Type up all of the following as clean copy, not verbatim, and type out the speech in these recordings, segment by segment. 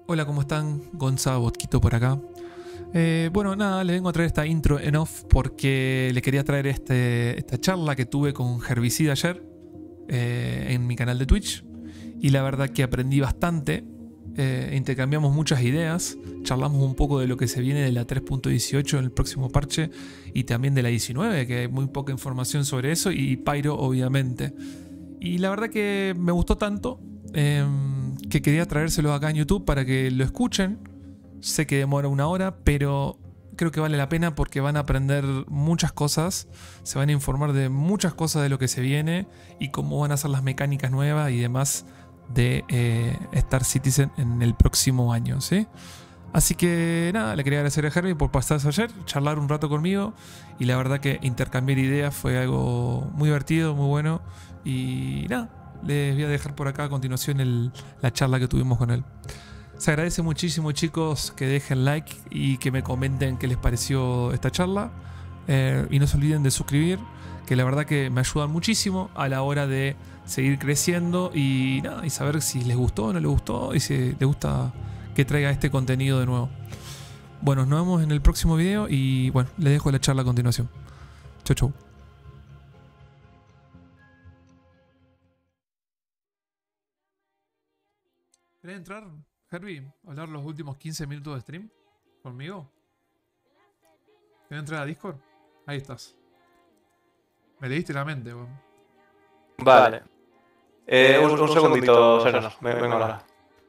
Hola, ¿cómo están? Gonzalo Botquito por acá. Bueno, nada, le vengo a traer esta intro en off porque le quería traer esta charla que tuve con Herbicida ayer en mi canal de Twitch. Y la verdad que aprendí bastante. Intercambiamos muchas ideas. Charlamos un poco de lo que se viene de la 3.18 en el próximo parche. Y también de la 19, que hay muy poca información sobre eso. Y Pyro, obviamente. Y la verdad que me gustó tanto que quería traérselo acá en YouTube para que lo escuchen. Sé que demora una hora, pero creo que vale la pena porque van a aprender muchas cosas. Se van a informar de muchas cosas de lo que se viene y cómo van a ser las mecánicas nuevas y demás de Star Citizen en el próximo año, ¿sí? Así que nada, le quería agradecer a Herbie por pasarse ayer, charlar un rato conmigo. Y la verdad que intercambiar ideas fue algo muy divertido, muy bueno. Y nada, les voy a dejar por acá a continuación la charla que tuvimos con él. Se agradece muchísimo, chicos, que dejen like y que me comenten qué les pareció esta charla. Y no se olviden de suscribir, que la verdad que me ayudan muchísimo a la hora de seguir creciendo y nada, y saber si les gustó o no les gustó y si les gusta que traiga este contenido de nuevo. Bueno, nos vemos en el próximo video y bueno, les dejo la charla a continuación. Chau, chau. ¿Querés entrar, Herbie? ¿Hablar los últimos 15 minutos de stream conmigo? ¿Querés entrar a Discord? Ahí estás. Me leíste la mente, weón. Vale. Un segundito, Sereno. Vengo ahora.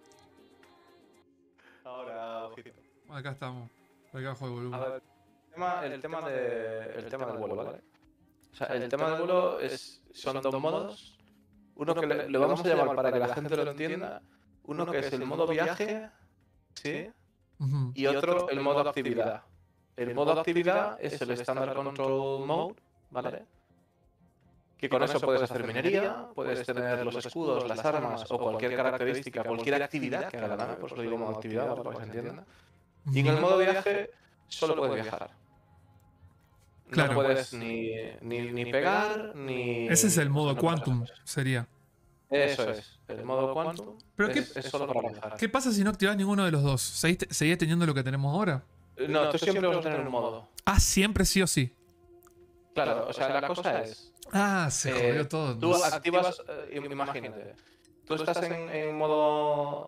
Ahora, ojito. Acá estamos. Acá bajo el volumen. A ver, el tema del vuelo, ¿vale? O sea, el tema del vuelo son dos modos. Uno que le vamos a llamar para que la gente lo entienda. Uno que es el modo viaje, ¿sí? Y otro el modo actividad. El modo actividad es el Standard Control Mode, ¿vale? Que con eso puedes hacer minería, puedes tener los escudos, las armas o cualquier característica, cualquier actividad que haga la nave, pues lo digo modo actividad para que se entienda. Y en el modo viaje solo puedes viajar. Claro. No puedes ni pegar, ni... Ese es el modo no Quantum, puedes hacer. sería. Eso es, el modo Quantum. ¿Pero es solo para viajar. qué pasa si no activas ninguno de los dos? ¿Seguís teniendo lo que tenemos ahora? No, tú siempre vas a tener un modo. Ah, siempre sí o sí. Claro, o sea, la cosa es... Ah, se jodió todo. Tú activas, imagínate, tú estás en modo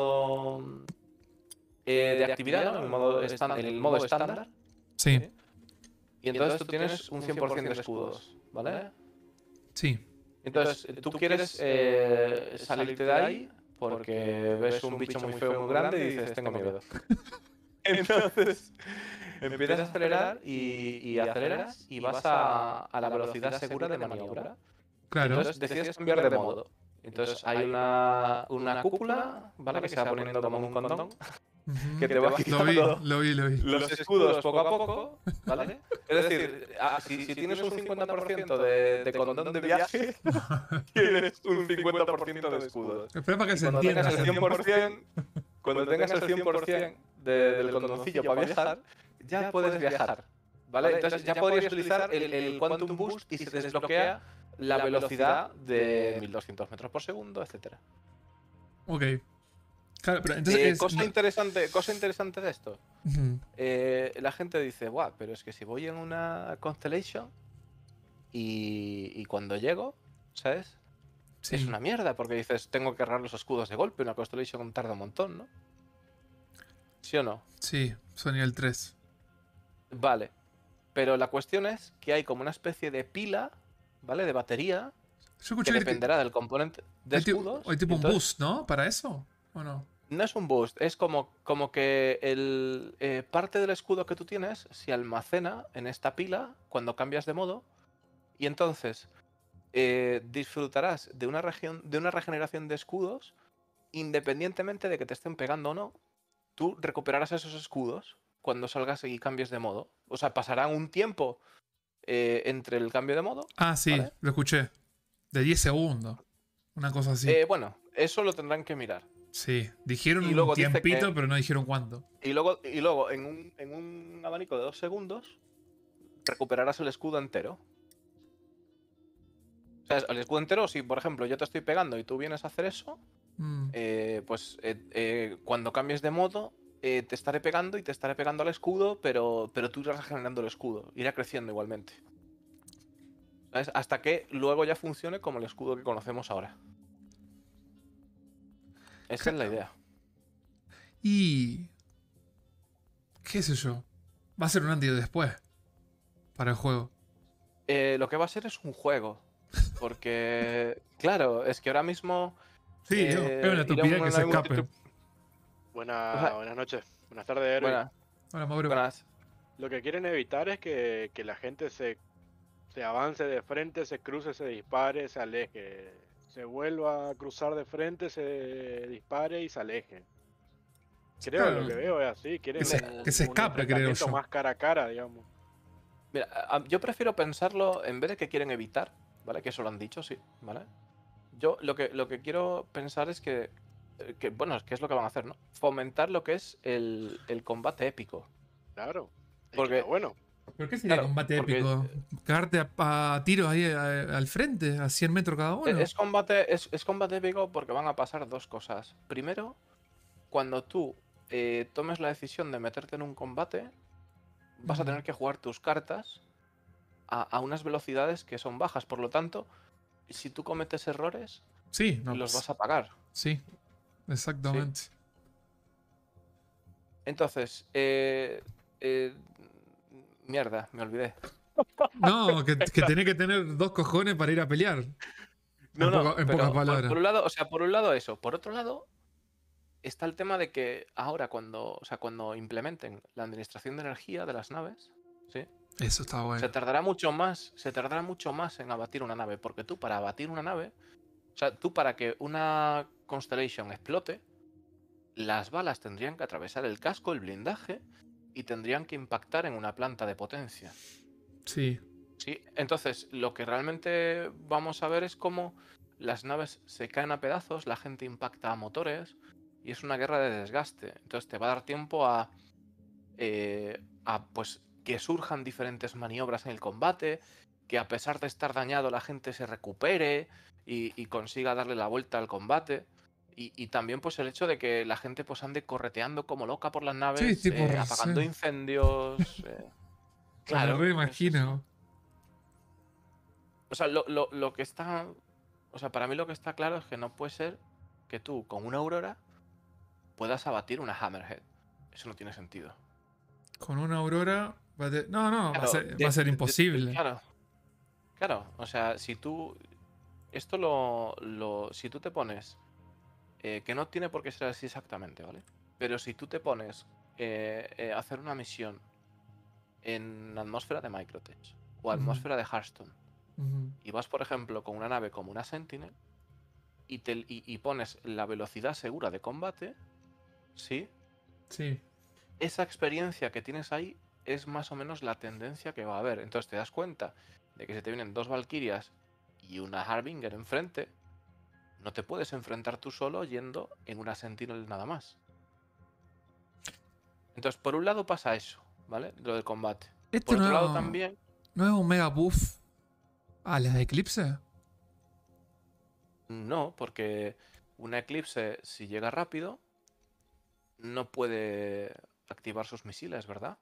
de actividad, ¿no? En el modo estándar. Sí. Y entonces tú tienes un 100% de escudos, ¿vale? Sí. Entonces tú quieres salirte de ahí porque ves un bicho muy feo, muy grande y dices, tengo miedo. Entonces empiezas a acelerar y aceleras y vas a la velocidad segura de maniobra. Claro. Entonces decides cambiar de modo. Entonces hay una cúpula, ¿vale? Que se va poniendo como un condón. Que te va quitando Lo vi. los escudos poco a poco, ¿vale? Es decir, si tienes un 50% de condón de viaje, tienes un 50% de escudos. Espera para que se Cuando entienda. tengas el 100%, cuando tengas el 100% del condoncillo para viajar, ya puedes viajar, ¿vale? Entonces ya podrías utilizar el Quantum Boost y se te desbloquea la velocidad de 1200 metros por segundo, etc. Ok. Claro, pero entonces cosa interesante de esto. La gente dice, guau, pero es que si voy en una Constellation y cuando llego, ¿sabes? Sí. Es una mierda, porque dices, tengo que cargar los escudos de golpe, una Constellation tarda un montón, ¿no? ¿Sí o no? Sí, son nivel 3. Vale. Pero la cuestión es que hay como una especie de pila, ¿vale? De batería, Yo escuché que dependerá del componente de escudos. Hay tipo un entonces, boost, ¿no? ¿Para eso? ¿O no? No es un boost, es como que parte del escudo que tú tienes se almacena en esta pila cuando cambias de modo y entonces disfrutarás de una regeneración de escudos independientemente de que te estén pegando o no. Tú recuperarás esos escudos cuando salgas y cambies de modo. O sea, pasará un tiempo entre el cambio de modo. Ah, sí, ¿vale? lo escuché. De 10 segundos. Una cosa así. Bueno, eso lo tendrán que mirar. Sí, dijeron Y luego un dice tiempito, que- pero no dijeron cuánto. Y luego en un abanico de 2 segundos, recuperarás el escudo entero. O sea, el escudo entero, si por ejemplo yo te estoy pegando y tú vienes a hacer eso, Mm. Cuando cambies de modo, te estaré pegando y te estaré pegando al escudo, pero tú irás generando el escudo. Irá creciendo igualmente. ¿Sabes? Hasta que luego ya funcione como el escudo que conocemos ahora. Esa es la idea. Y. ¿Qué sé yo? Va a ser un antes y después para el juego. Lo que va a ser es un juego. Porque, claro, es que ahora mismo Sí, es una ir a estupidez que una se nave escape. o sea, Buenas noches. Buenas tardes, Erwin. buenas, Hola, Mauro. buenas. Lo que quieren evitar es que la gente se avance de frente, se cruce, se dispare, se aleje. Se vuelva a cruzar de frente, se dispare y se aleje. Creo, lo Claro, que veo es así. Quieren que se un escape, creo enfrentamiento yo. más cara a cara, digamos. Mira, yo prefiero pensarlo en vez de que quieren evitar, ¿vale? Que eso lo han dicho, sí, ¿vale? Yo lo que quiero pensar es bueno, es que es lo que van a hacer, ¿no? Fomentar lo que es el combate épico. Claro. Es que Porque, está bueno. ¿Pero qué sería claro, combate porque épico? ¿Cagarte a tiros ahí al frente, a 100 metros cada uno? es combate épico porque van a pasar dos cosas. Primero, cuando tú tomes la decisión de meterte en un combate, vas a tener que jugar tus cartas a unas velocidades que son bajas. Por lo tanto, si tú cometes errores, Sí, no, los pues, vas a pagar. sí, ¿Sí? exactamente. Entonces, mierda, me olvidé. No, que tenés que tener dos cojones para ir a pelear. No, no, En pocas pero palabras. por un lado, o sea, por un lado eso. Por otro lado, está el tema de que ahora cuando implementen la administración de energía de las naves, ¿sí? Eso está bueno. Se tardará mucho más en abatir una nave, porque tú para abatir una nave, o sea, tú para que una Constellation explote, las balas tendrían que atravesar el casco, el blindaje, y tendrían que impactar en una planta de potencia. Sí. Sí, entonces lo que realmente vamos a ver es cómo las naves se caen a pedazos, la gente impacta a motores y es una guerra de desgaste. Entonces te va a dar tiempo pues que surjan diferentes maniobras en el combate, que a pesar de estar dañado la gente se recupere y consiga darle la vuelta al combate. Y también pues el hecho de que la gente pues ande correteando como loca por las Sí, naves, tipo. apagando Sí. incendios. Me lo Claro, reimagino. o sea, lo que está. O sea, para mí lo que está claro es que no puede ser que tú, con una Aurora, puedas abatir una Hammerhead. Eso no tiene sentido. Con una aurora. No, no, Claro, va a ser imposible. claro, claro. O sea, si tú. Esto si tú te pones. Que no tiene por qué ser así exactamente, ¿vale? Pero si tú te pones a hacer una misión en atmósfera de Microtech o atmósfera de Hearthstone Ujú. y vas, por ejemplo, con una nave como una Sentinel y pones la velocidad segura de combate, ¿sí? Sí. Esa experiencia que tienes ahí es más o menos la tendencia que va a haber. Entonces te das cuenta de que si te vienen dos Valkyrias y una Harbinger enfrente, no te puedes enfrentar tú solo yendo en una Sentinel nada más. Entonces, por un lado pasa eso, ¿vale? Lo del combate. Esto Por otro lado también, no es un mega buff a las de Eclipse. no, porque una Eclipse, si llega rápido, no puede activar sus misiles, ¿verdad?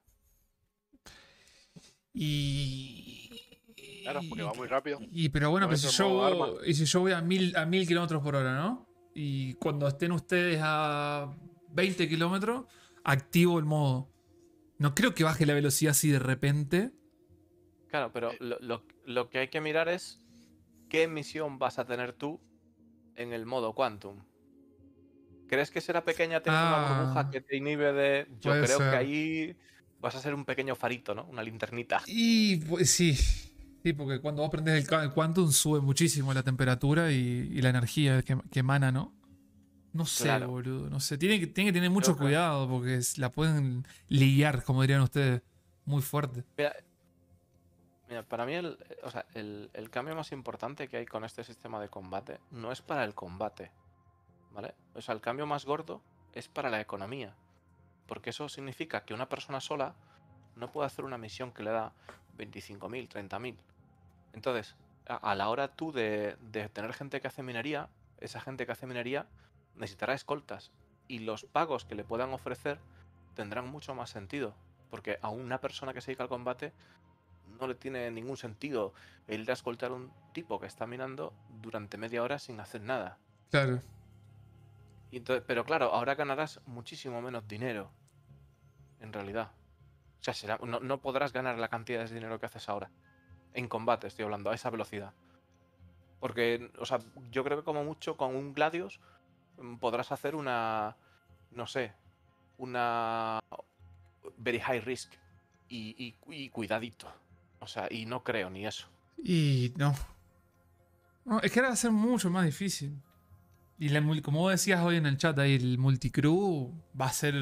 Y. Claro, porque va muy rápido. Pero bueno, Con pero si eso en modo arma. yo voy a 1000 kilómetros por hora, ¿no? Y cuando estén ustedes a 20 kilómetros, activo el modo. No creo que baje la velocidad así de repente. Claro, pero lo que hay que mirar es qué misión vas a tener tú en el modo Quantum. ¿Crees que será pequeña teniendo una burbuja que te inhibe de...? Yo Puede creo que ser. ahí vas a ser un pequeño farito, ¿no? Una linternita. Y pues sí. Sí, porque cuando vos prendés el Quantum sube muchísimo la temperatura y la energía que emana, ¿no? No sé, Claro. boludo. No sé. Tiene que tener mucho Creo que- cuidado porque la pueden liar, como dirían ustedes. Muy fuerte. Mira, para mí o sea, el cambio más importante que hay con este sistema de combate no es para el combate, ¿vale? O sea, el cambio más gordo es para la economía. Porque eso significa que una persona sola no puede hacer una misión que le da 25.000, 30.000. Entonces, a la hora tú de tener gente que hace minería, esa gente que hace minería necesitará escoltas. Y los pagos que le puedan ofrecer tendrán mucho más sentido. Porque a una persona que se dedica al combate no le tiene ningún sentido el ir a escoltar a un tipo que está minando durante media hora sin hacer nada. Claro. Y pero claro, ahora ganarás muchísimo menos dinero. En realidad. O sea, no podrás ganar la cantidad de dinero que haces ahora. En combate estoy hablando, a esa velocidad. Porque, o sea, yo creo que como mucho con un Gladius podrás hacer una, no sé, una very high risk y cuidadito. O sea, y no creo ni eso. Y no. No, es que ahora va a ser mucho más difícil. Y como vos decías hoy en el chat, ahí el multicrew va a ser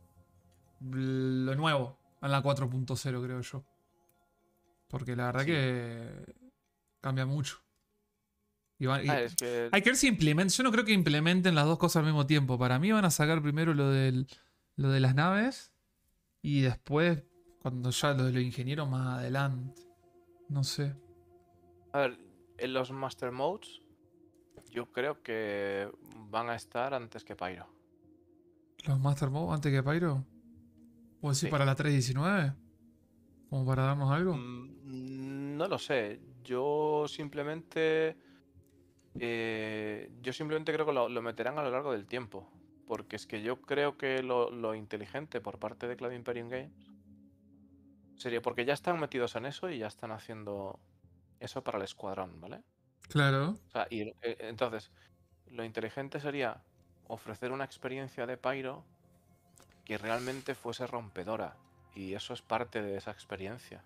lo nuevo en la 4.0, creo yo. Porque la verdad Sí. que cambia mucho. Es que Hay que ver si implementan. Yo no creo que implementen las dos cosas al mismo tiempo. Para mí van a sacar primero lo de las naves. Y después, cuando ya lo de los ingenieros más adelante. No sé. a ver, en los Master Modes, yo creo que van a estar antes que Pyro. ¿Los Master Mode antes que Pyro? ¿O decir Sí. para la 3.19? ¿Como para darnos algo? No lo sé. Yo simplemente creo que lo meterán a lo largo del tiempo. Porque es que yo creo que lo inteligente por parte de Cloud Imperium Games sería porque ya están metidos en eso y ya están haciendo eso para el escuadrón, ¿vale? Claro. O sea, entonces, lo inteligente sería ofrecer una experiencia de Pyro que realmente fuese rompedora. Y eso es parte de esa experiencia.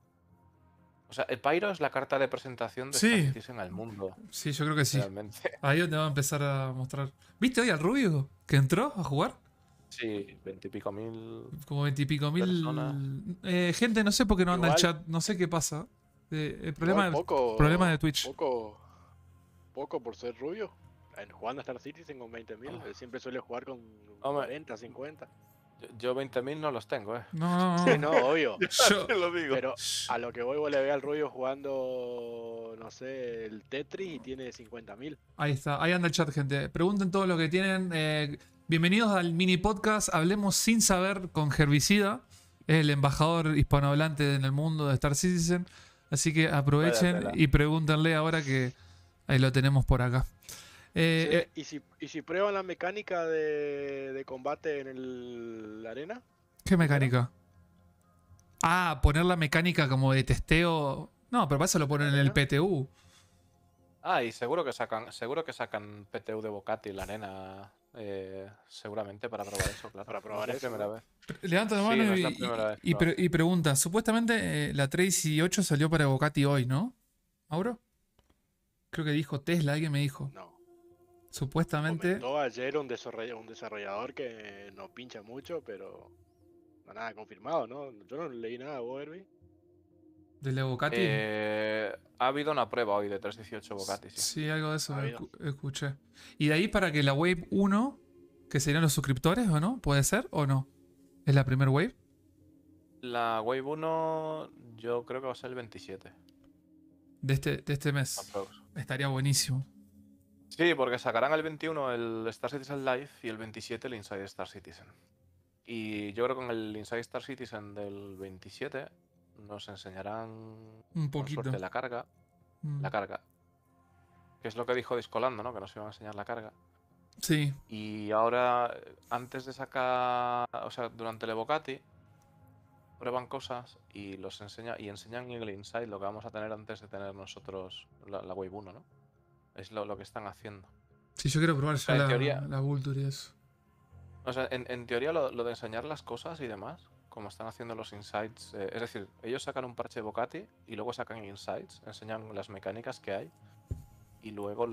O sea, el Pyro es la carta de presentación de Star Sí. Citizen al mundo, Sí, yo creo que sí. realmente. Ahí te va a empezar a mostrar. ¿Viste hoy al Rubio que entró a jugar? Sí, 20 y pico mil Como 20 y pico personas. mil. Gente, no sé por qué no anda el Igual- chat. No sé qué pasa. El Igual problema de Twitch. poco por ser rubio. Jugando a Star Citizen con 20.000, él siempre suele jugar con Hombre. 40, 50. Yo 20.000 no los tengo, ¿eh? No, Sí, no, obvio. Yo- Te lo digo. Pero a lo que voy, vos le ve al rubio jugando, no sé, el Tetris y tiene 50.000. Ahí está, ahí anda el chat, gente. Pregunten todo lo que tienen. Bienvenidos al mini podcast Hablemos sin saber con Herbicida. Es el embajador hispanohablante en el mundo de Star Citizen. Así que aprovechen Vaya tela. y pregúntenle ahora que ahí lo tenemos por acá. ¿Y si prueban la mecánica de combate en la arena? ¿Qué mecánica? Ah, poner la mecánica como de testeo. No, pero para eso lo ponen en el ¿Arena? PTU. Ah, y seguro que sacan PTU de Bocati en la arena. Seguramente para probar eso, claro. Para probar No es la eso, primera ¿no? vez. Levanta la Sí, mano no es la primera vez, no. y pregunta. Supuestamente la 3.18 salió para Bocati hoy, ¿no? ¿Mauro? Creo que dijo Tesla, alguien me dijo. No. Supuestamente. Comentó ayer un desarrollador que no pincha mucho, pero no nada confirmado, ¿no? Yo no leí nada, vos, Herbie. ¿Del de Bocati? Ha habido una prueba hoy de 318 Bocati, sí. Sí, algo de eso Ha habido. escuché. Y de ahí para que la Wave 1, que serían los suscriptores, ¿o no? ¿Puede ser o no? ¿Es la primer Wave? La Wave 1 yo creo que va a ser el 27. De este mes. aprox. Estaría buenísimo. Sí, porque sacarán el 21 el Star Citizen Live y el 27 el Inside Star Citizen. Y yo creo que con el Inside Star Citizen del 27 nos enseñarán Un con poquito. suerte la carga. Mm. La carga. Que es lo que dijo Discolando, ¿no? Que nos iban a enseñar la carga. Sí. Y ahora, antes de sacar, o sea, durante el Evocati, prueban cosas y enseñan en el Inside lo que vamos a tener antes de tener nosotros la Wave 1, ¿no? Es lo que están haciendo. Sí, yo quiero probar sea, ya en teoría- la Vulture y eso. O sea, en teoría lo de enseñar las cosas y demás, como están haciendo los insights, es decir, ellos sacan un parche de Bocati y luego sacan insights, enseñan las mecánicas que hay y luego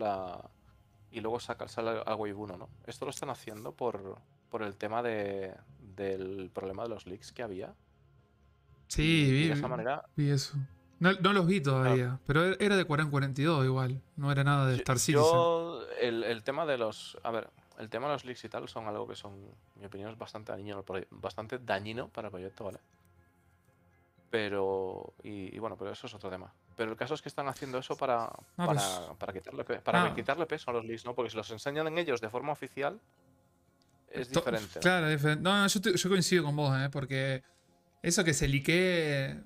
sale al Wave 1, ¿no? Esto lo están haciendo por el tema del problema de los leaks que había. Sí, y de esa manera, vi eso. No los vi todavía, pero era de 4042 igual. No era nada de Star Citizen. el tema de los... A ver, el tema de los leaks y tal son algo que son, en mi opinión, es bastante dañino para el proyecto, ¿vale? Pero, bueno, pero eso es otro tema. Pero el caso es que están haciendo eso para quitarle peso a los leaks, ¿no? Porque si los enseñan en ellos de forma oficial, es diferente, ¿no? Claro, diferente. No, yo coincido con vos, porque eso que se liquee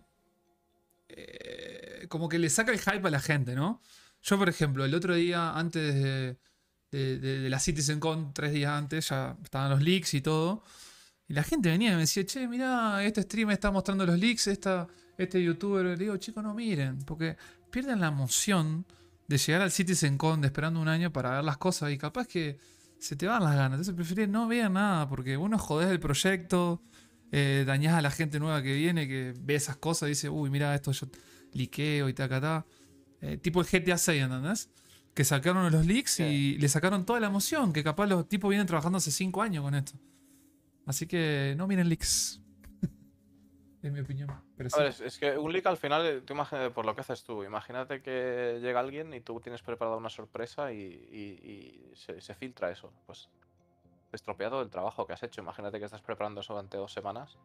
como que le saca el hype a la gente, ¿no? Yo, por ejemplo, el otro día, antes de la CitizenCon, 3 días antes, ya estaban los leaks y todo. Y la gente venía y me decía, che, mirá, este stream está mostrando los leaks, este youtuber. Le digo, chicos, no miren, porque pierden la emoción de llegar al CitizenCon de esperando un año para ver las cosas y capaz que se te van las ganas. Entonces preferí no ver nada, porque uno jodés el proyecto, dañás a la gente nueva que viene, que ve esas cosas y dice, uy, mirá, esto yo liqueo y tacatá. Tipo el GTA 6, ¿entendés? Que sacaron los leaks y le sacaron toda la emoción, que capaz los tipos vienen trabajando hace 5 años con esto. Así que no miren leaks. En mi opinión. Pero sí. A ver, es que un leak al final, tú imagínate por lo que haces tú. Imagínate que llega alguien y tú tienes preparada una sorpresa y se filtra eso. Pues estropeado el trabajo que has hecho. Imagínate que estás preparando eso durante 2 semanas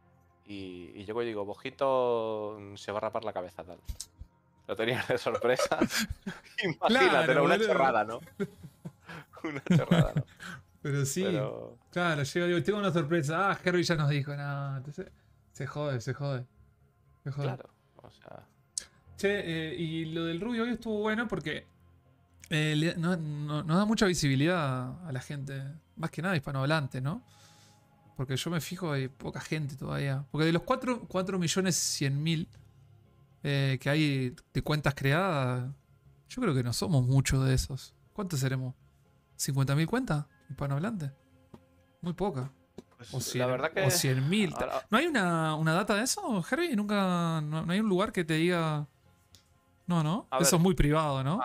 y llego y digo, Bojito se va a rapar la cabeza, tal. Lo tenías de sorpresa. Imagínate, Claro, una boludo. chorrada, ¿no? Una chorrada, ¿no? Pero sí. Claro, llego y digo, tengo una sorpresa. Ah, Herbie ya nos dijo. No, entonces se jode. Claro, o sea... Che, y lo del rubio hoy estuvo bueno porque nos da mucha visibilidad a la gente. Más que nada hispanohablante, ¿no? Porque yo me fijo, hay poca gente todavía. Porque de los 4.100.000 que hay de cuentas creadas, yo creo que no somos muchos de esos. ¿Cuántos seremos? ¿50.000 cuentas hispanohablantes? Muy poca. Pues O 100, la verdad que... o 100.000. Ahora- ¿No hay una data de eso, Herbie? Nunca. No hay un lugar que te diga. No. A Eso ver, es muy privado, ¿no?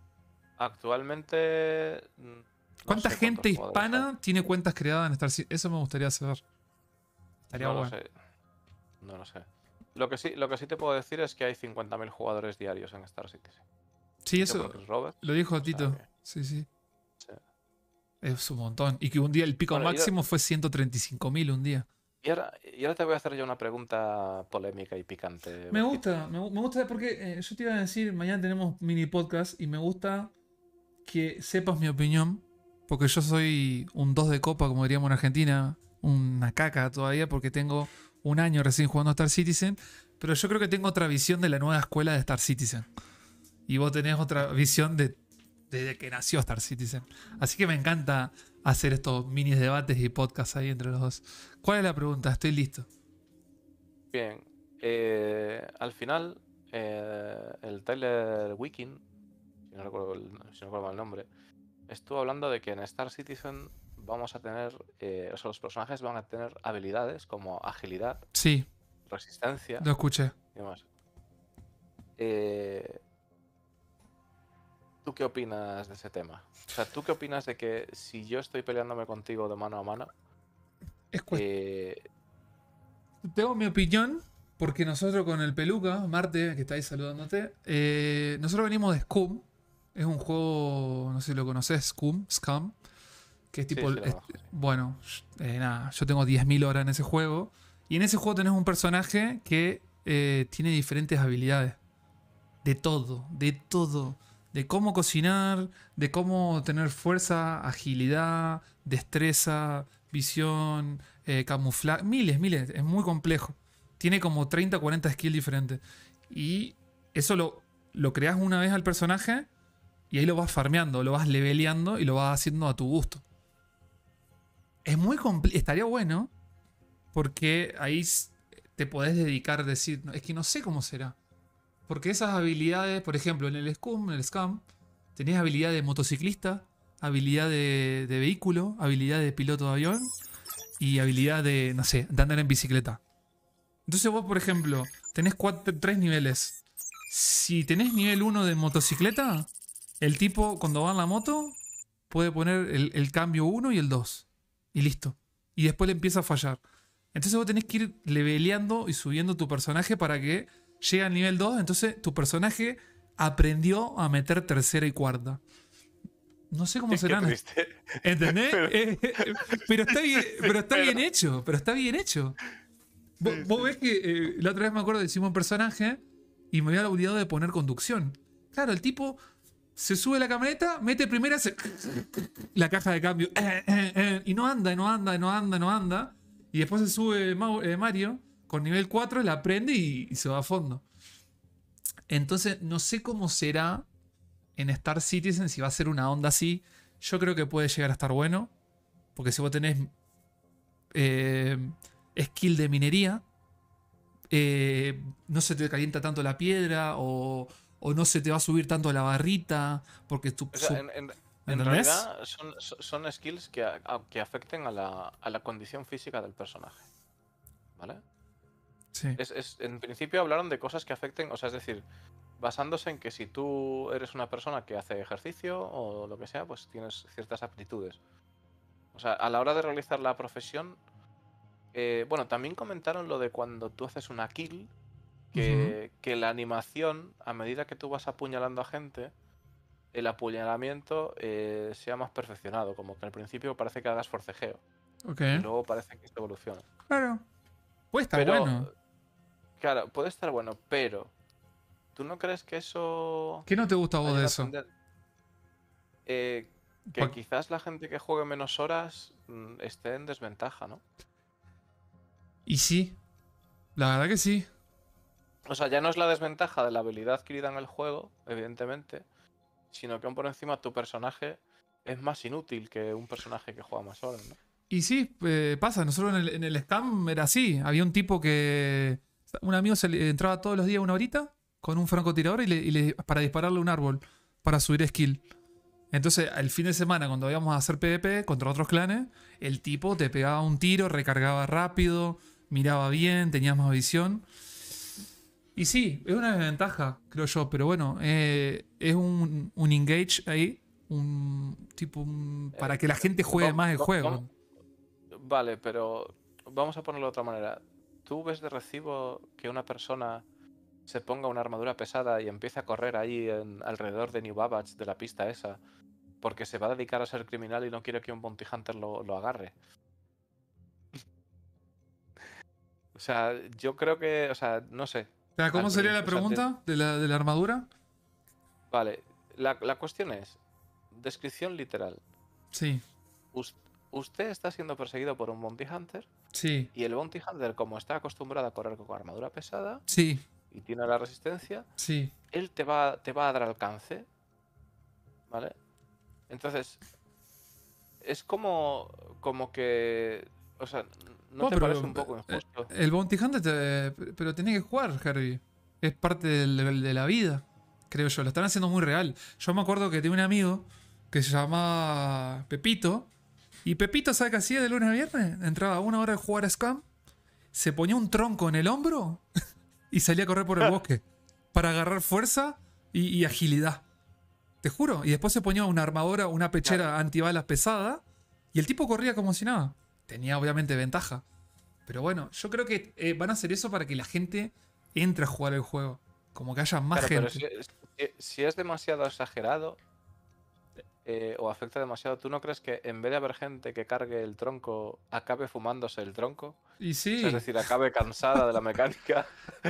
Actualmente... ¿Cuánta gente cuántos jugadores hispana tiene cuentas creadas en Star Citizen? Eso me gustaría saber. Estaría No lo bueno. sé. No lo sé. Lo que sí te puedo decir es que hay 50.000 jugadores diarios en Star Citizen. Sí, Dicho eso por Chris Roberts, lo dijo o sea Tito. que- Sí. sí. Es un montón. Y que un día el pico Bueno, máximo fue 135.000 un día. Y ahora te voy a hacer yo una pregunta polémica y picante. Me Bojito. gusta, me gusta porque yo te iba a decir, mañana tenemos mini podcast y me gusta que sepas mi opinión, porque yo soy un 2 de copa, como diríamos en Argentina, una caca todavía, porque tengo un año recién jugando a Star Citizen, pero yo creo que tengo otra visión de la nueva escuela de Star Citizen. Y vos tenés otra visión desde que nació Star Citizen. Así que me encanta hacer estos mini debates y podcasts ahí entre los dos. ¿Cuál es la pregunta? Estoy listo. Bien. Al final, el Tyler Wikin, si no recuerdo mal el nombre, estuvo hablando de que en Star Citizen vamos a tener, o sea, los personajes van a tener habilidades como agilidad, Sí, resistencia lo escuché. y demás. ¿Tú qué opinas de ese tema? O sea, ¿tú qué opinas de que si yo estoy peleándome contigo de mano a mano, Es Tengo mi opinión, porque nosotros con el Peluca, Marte, que está ahí saludándote, nosotros venimos de Scum. Es un juego, no sé si lo conoces, Scum, que es tipo... sí, lo conozco, sí. Bueno, nada, yo tengo 10.000 horas en ese juego. Y en ese juego tenés un personaje que tiene diferentes habilidades. De todo. De cómo cocinar, de cómo tener fuerza, agilidad, destreza, visión, camuflaje. Miles. Es muy complejo. Tiene como 30 o 40 skills diferentes. Y eso lo creas una vez al personaje y ahí lo vas farmeando, lo vas leveleando y lo vas haciendo a tu gusto. Es muy complejo. Estaría bueno porque ahí te podés dedicar a decir, es que no sé cómo será. Porque esas habilidades, por ejemplo, en el Scam, tenés habilidad de motociclista, habilidad de vehículo, habilidad de piloto de avión y habilidad de, no sé, de andar en bicicleta. Entonces vos, por ejemplo, tenés 3 niveles. Si tenés nivel 1 de motocicleta, el tipo cuando va en la moto puede poner el cambio 1 y el 2. Y listo. Y después le empieza a fallar. Entonces vos tenés que ir leveleando y subiendo tu personaje para que llegue al nivel 2. Entonces tu personaje aprendió a meter tercera y cuarta. No sé cómo serán. Qué triste. ¿Entendés? Pero está bien hecho. Vos ves que la otra vez me acuerdo que hicimos un personaje y me había olvidado de poner conducción. Claro, el tipo se sube a la camioneta, mete primera, hace la caja de cambio y no anda, y no anda, y no anda, y no anda. Y después se sube Mario con nivel 4, la prende y se va a fondo. Entonces, no sé cómo será en Star Citizen, si va a ser una onda así. Yo creo que puede llegar a estar bueno. Porque si vos tenés skill de minería, no se te calienta tanto la piedra o no se te va a subir tanto la barrita. Porque tu, O sea, en ¿entendés? realidad son skills que afecten a la condición física del personaje. ¿Vale? Sí. En principio hablaron de cosas que afecten, o sea, es decir, basándose en que si tú eres una persona que hace ejercicio o lo que sea, pues tienes ciertas aptitudes. O sea, a la hora de realizar la profesión, bueno, también comentaron lo de cuando tú haces una kill, que la animación, a medida que tú vas apuñalando a gente, el apuñalamiento sea más perfeccionado, como que al principio parece que hagas forcejeo Ok. y luego parece que esto evoluciona. Claro. Puede estar Pero, bueno. claro, puede estar bueno, pero ¿tú no crees que eso ¿Qué no te gusta a vos haya de una eso? que quizás la gente que juegue menos horas esté en desventaja, ¿no? Y sí. La verdad que sí. O sea, ya no es la desventaja de la habilidad adquirida en el juego, evidentemente, sino que aún por encima tu personaje es más inútil que un personaje que juega más horas, ¿no? Y sí, pasa. Nosotros en el scam era así. Había un tipo que. Un amigo entraba todos los días una horita con un francotirador para dispararle a un árbol para subir skill. Entonces, el fin de semana, cuando íbamos a hacer PvP contra otros clanes, el tipo te pegaba un tiro, recargaba rápido, miraba bien, tenías más visión. Y sí, es una desventaja, creo yo, pero bueno, es un engage ahí, un tipo para que la gente juegue más el juego. Vale, pero vamos a ponerlo de otra manera. ¿Tú ves de recibo que una persona se ponga una armadura pesada y empiece a correr ahí alrededor de New Babbage, de la pista esa, porque se va a dedicar a ser criminal y no quiere que un Bounty Hunter lo agarre? O sea, yo creo que, o sea, no sé. Pero, ¿cómo sería la O sea, pregunta de la armadura? vale, la cuestión es, descripción literal. Sí, Us- Usted está siendo perseguido por un Bounty Hunter sí, y el Bounty Hunter, como está acostumbrado a correr con armadura pesada sí, y tiene la resistencia, sí. él te va a dar alcance, ¿vale? Entonces, es como que, o sea, ¿no Bueno, te parece pero un poco injusto? el Bounty Hunter, pero tenés que jugar, Herbie. Es parte de la vida, creo yo. Lo están haciendo muy real. Yo me acuerdo que tenía un amigo que se llamaba Pepito. Y Pepito, ¿sabe qué hacía de lunes a viernes? Entraba 1 hora de jugar a Scam, se ponía un tronco en el hombro y salía a correr por el bosque para agarrar fuerza y agilidad. Te juro. Y después se ponía una armadura, una pechera antibalas pesada y el tipo corría como si nada. Tenía obviamente ventaja. Pero bueno, yo creo que van a hacer eso para que la gente entre a jugar el juego. Como que haya más Claro, pero gente. si es demasiado exagerado o afecta demasiado, ¿tú no crees que en vez de haber gente que cargue el tronco, acabe fumándose el tronco? Y O sea, es sí. decir, acabe cansada de la mecánica.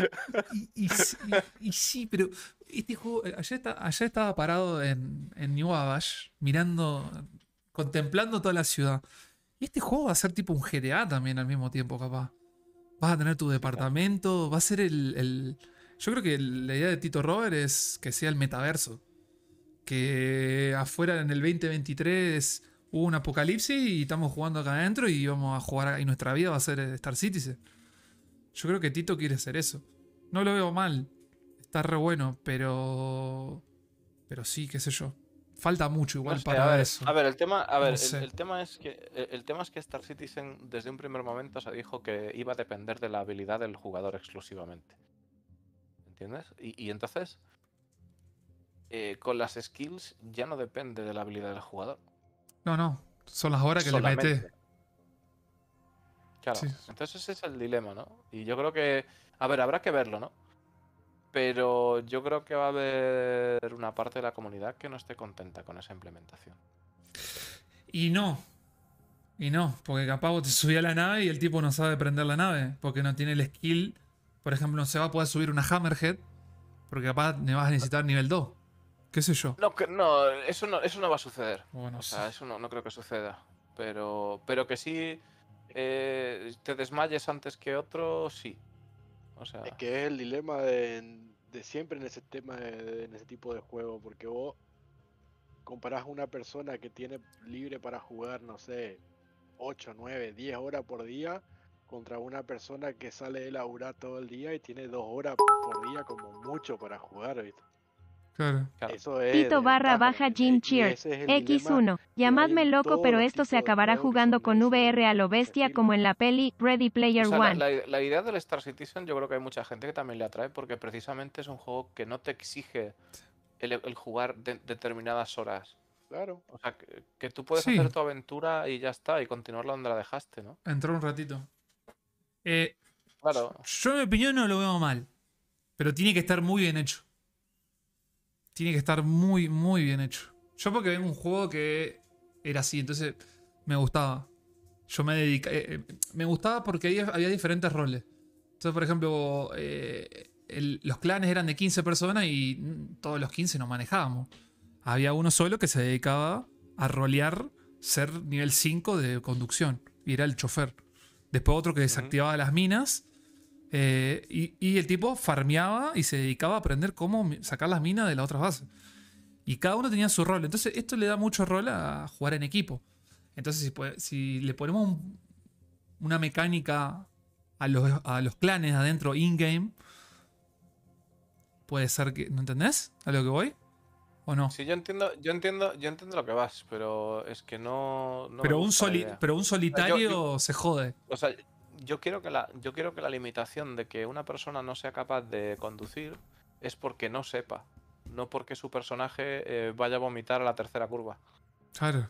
Y sí, pero este juego. Ayer estaba parado en New Abash, mirando, contemplando toda la ciudad. Y este juego va a ser tipo un GTA también al mismo tiempo, capaz. Vas a tener tu Sí, claro. departamento, va a ser yo creo que la idea de Tito Robert es que sea el metaverso. Que afuera en el 2023 hubo un apocalipsis y estamos jugando acá adentro y vamos a jugar y nuestra vida va a ser Star Citizen. Yo creo que Tito quiere hacer eso. No lo veo mal. Está re bueno, pero. Pero sí, qué sé yo. Falta mucho No igual sé, a para ver, eso. el tema, No sé. el tema es que Star Citizen desde un primer momento se dijo que iba a depender de la habilidad del jugador exclusivamente. ¿Entiendes? Y entonces, con las skills ya no depende de la habilidad del jugador. No, no. Son las horas que le metes. Solamente. Claro. Sí. Entonces ese es el dilema, ¿no? Y yo creo que, a ver, habrá que verlo, ¿no? Pero yo creo que va a haber una parte de la comunidad que no esté contenta con esa implementación. Y no. Y no, porque capaz vos te subís a la nave y el tipo no sabe prender la nave, porque no tiene el skill. Por ejemplo, no se va a poder subir una Hammerhead, porque capaz me vas a necesitar nivel 2. ¿Qué sé yo? No, no, eso no va a suceder. Bueno, O sea, eso no creo que suceda. Pero que sí te desmayes antes que otro, sí. O sea, Es que es el dilema de siempre en ese tema, en ese tipo de juego, porque vos comparás a una persona que tiene libre para jugar, no sé, 8, 9, 10 horas por día, contra una persona que sale de laburar todo el día y tiene 2 horas por día como mucho para jugar, ¿viste? claro. claro. Eso es Tito barra desventaja, baja ¿me Jim entendés? Y Cheer. ese es el dilema X1. que hay Llamadme en loco, todos pero los esto se tipos de acabará juegos que jugando son con de VR a lo ese bestia estilo. como en la peli Ready Player O sea, One. la idea del Star Citizen yo creo que hay mucha gente que también le atrae porque precisamente es un juego que no te exige el jugar determinadas horas. Claro. O sea, que tú puedes Sí, hacer tu aventura y ya está, y continuarla donde la dejaste, ¿no? entró un ratito. Eh, Claro. yo en mi opinión no lo veo mal, pero tiene que estar muy bien hecho. Tiene que estar muy, muy bien hecho. Yo porque vengo un juego que era así, entonces me gustaba. Yo me dediqué. Me gustaba porque había diferentes roles. Entonces, por ejemplo, los clanes eran de 15 personas y todos los 15 nos manejábamos. Había uno solo que se dedicaba a rolear, ser nivel 5 de conducción. Y era el chofer. Después otro que desactivaba las minas. Y el tipo farmeaba y se dedicaba a aprender cómo sacar las minas de las otras bases. Y cada uno tenía su rol. Entonces, esto le da mucho rol a jugar en equipo. Entonces, si le ponemos una mecánica a los clanes adentro in-game, puede ser que. ¿No entendés a lo que voy? ¿O no? Sí, yo entiendo lo que vas, pero es que no me Pero gusta la idea. un solitario se jode. O sea, yo quiero que la limitación de que una persona no sea capaz de conducir es porque no sepa, no porque su personaje vaya a vomitar a la tercera curva. Claro.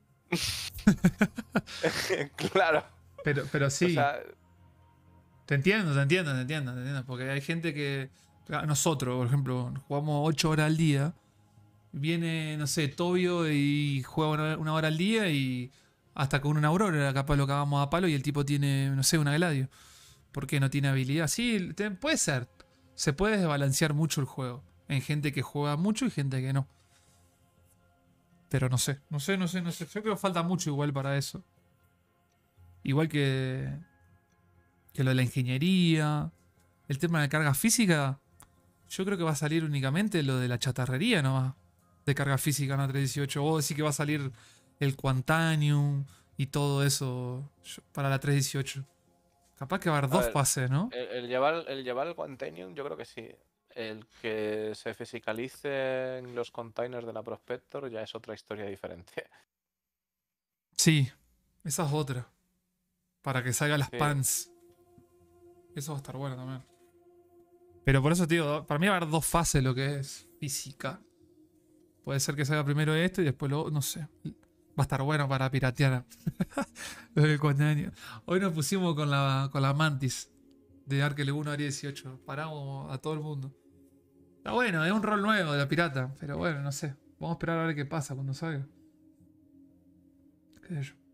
Claro. Pero sí. O sea, Te entiendo. Porque hay gente que. Nosotros, por ejemplo, jugamos 8 horas al día. Viene, no sé, Tobio y juega una hora al día y hasta con una Aurora capaz lo cagamos a palo y el tipo tiene, no sé, una Gladio. Porque no tiene habilidad. Sí, puede ser. Se puede desbalancear mucho el juego. En gente que juega mucho y gente que no. Pero no sé. Yo creo que falta mucho igual para eso. Igual que lo de la ingeniería. El tema de carga física. Yo creo que va a salir únicamente lo de la chatarrería nomás. De carga física en la 318. Vos decís que va a salir el Quantanium y todo eso para la 318. Capaz que va a haber dos fases, ¿no? El llevar el Quantanium, yo creo que sí. El que se fisicalicen los containers de la Prospector ya es otra historia diferente. Sí, esa es otra. Para que salgan las Sí. pants. Eso va a estar bueno también. Pero por eso, tío, para mí va a haber dos fases lo que es física. Puede ser que salga primero esto y después luego, no sé. Va a estar bueno para piratear. Lo del Quantanium. Hoy nos pusimos con la Mantis de Arkel 1 a 18. Paramos a todo el mundo. Está bueno, es un rol nuevo de la pirata. Pero bueno, no sé. Vamos a esperar a ver qué pasa cuando salga. ¿Qué sé yo?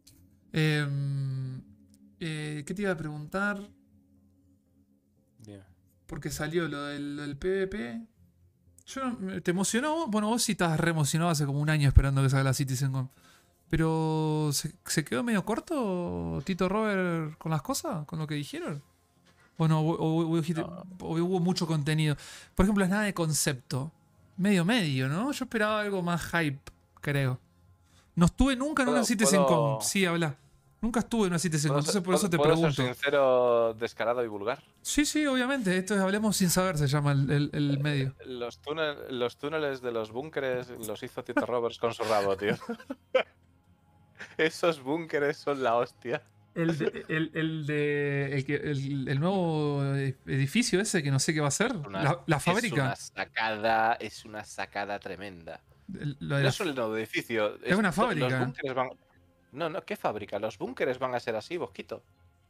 ¿Qué te iba a preguntar? Bien. Porque salió lo del PvP. ¿Te emocionó? Bueno, vos sí estabas re emocionado hace como un año esperando que salga la CitizenCon. Pero ¿se quedó medio corto Tito Robert con las cosas? ¿Con lo que dijeron? ¿O no? ¿O hubo mucho contenido? Por ejemplo, es nada de concepto. Medio, ¿no? Yo esperaba algo más hype, creo. No estuve nunca en una CitizenCon. Sí, habla. Nunca estuve en una CitizenCon, entonces por eso te ¿Puedo pregunto. ser sincero, descarado y vulgar? Sí, obviamente. Esto es Hablemos sin saber, se llama el medio. Los túneles de los búnkeres los hizo Tito Roberts con su rabo, tío. Esos búnkeres son la hostia. El nuevo edificio ese que no sé qué va a ser. La fábrica. Es una sacada tremenda. Lo de No es el nuevo edificio. Es una fábrica. Los búnkeres van... No, ¿qué fábrica? Los búnkeres van a ser así, Bosquito.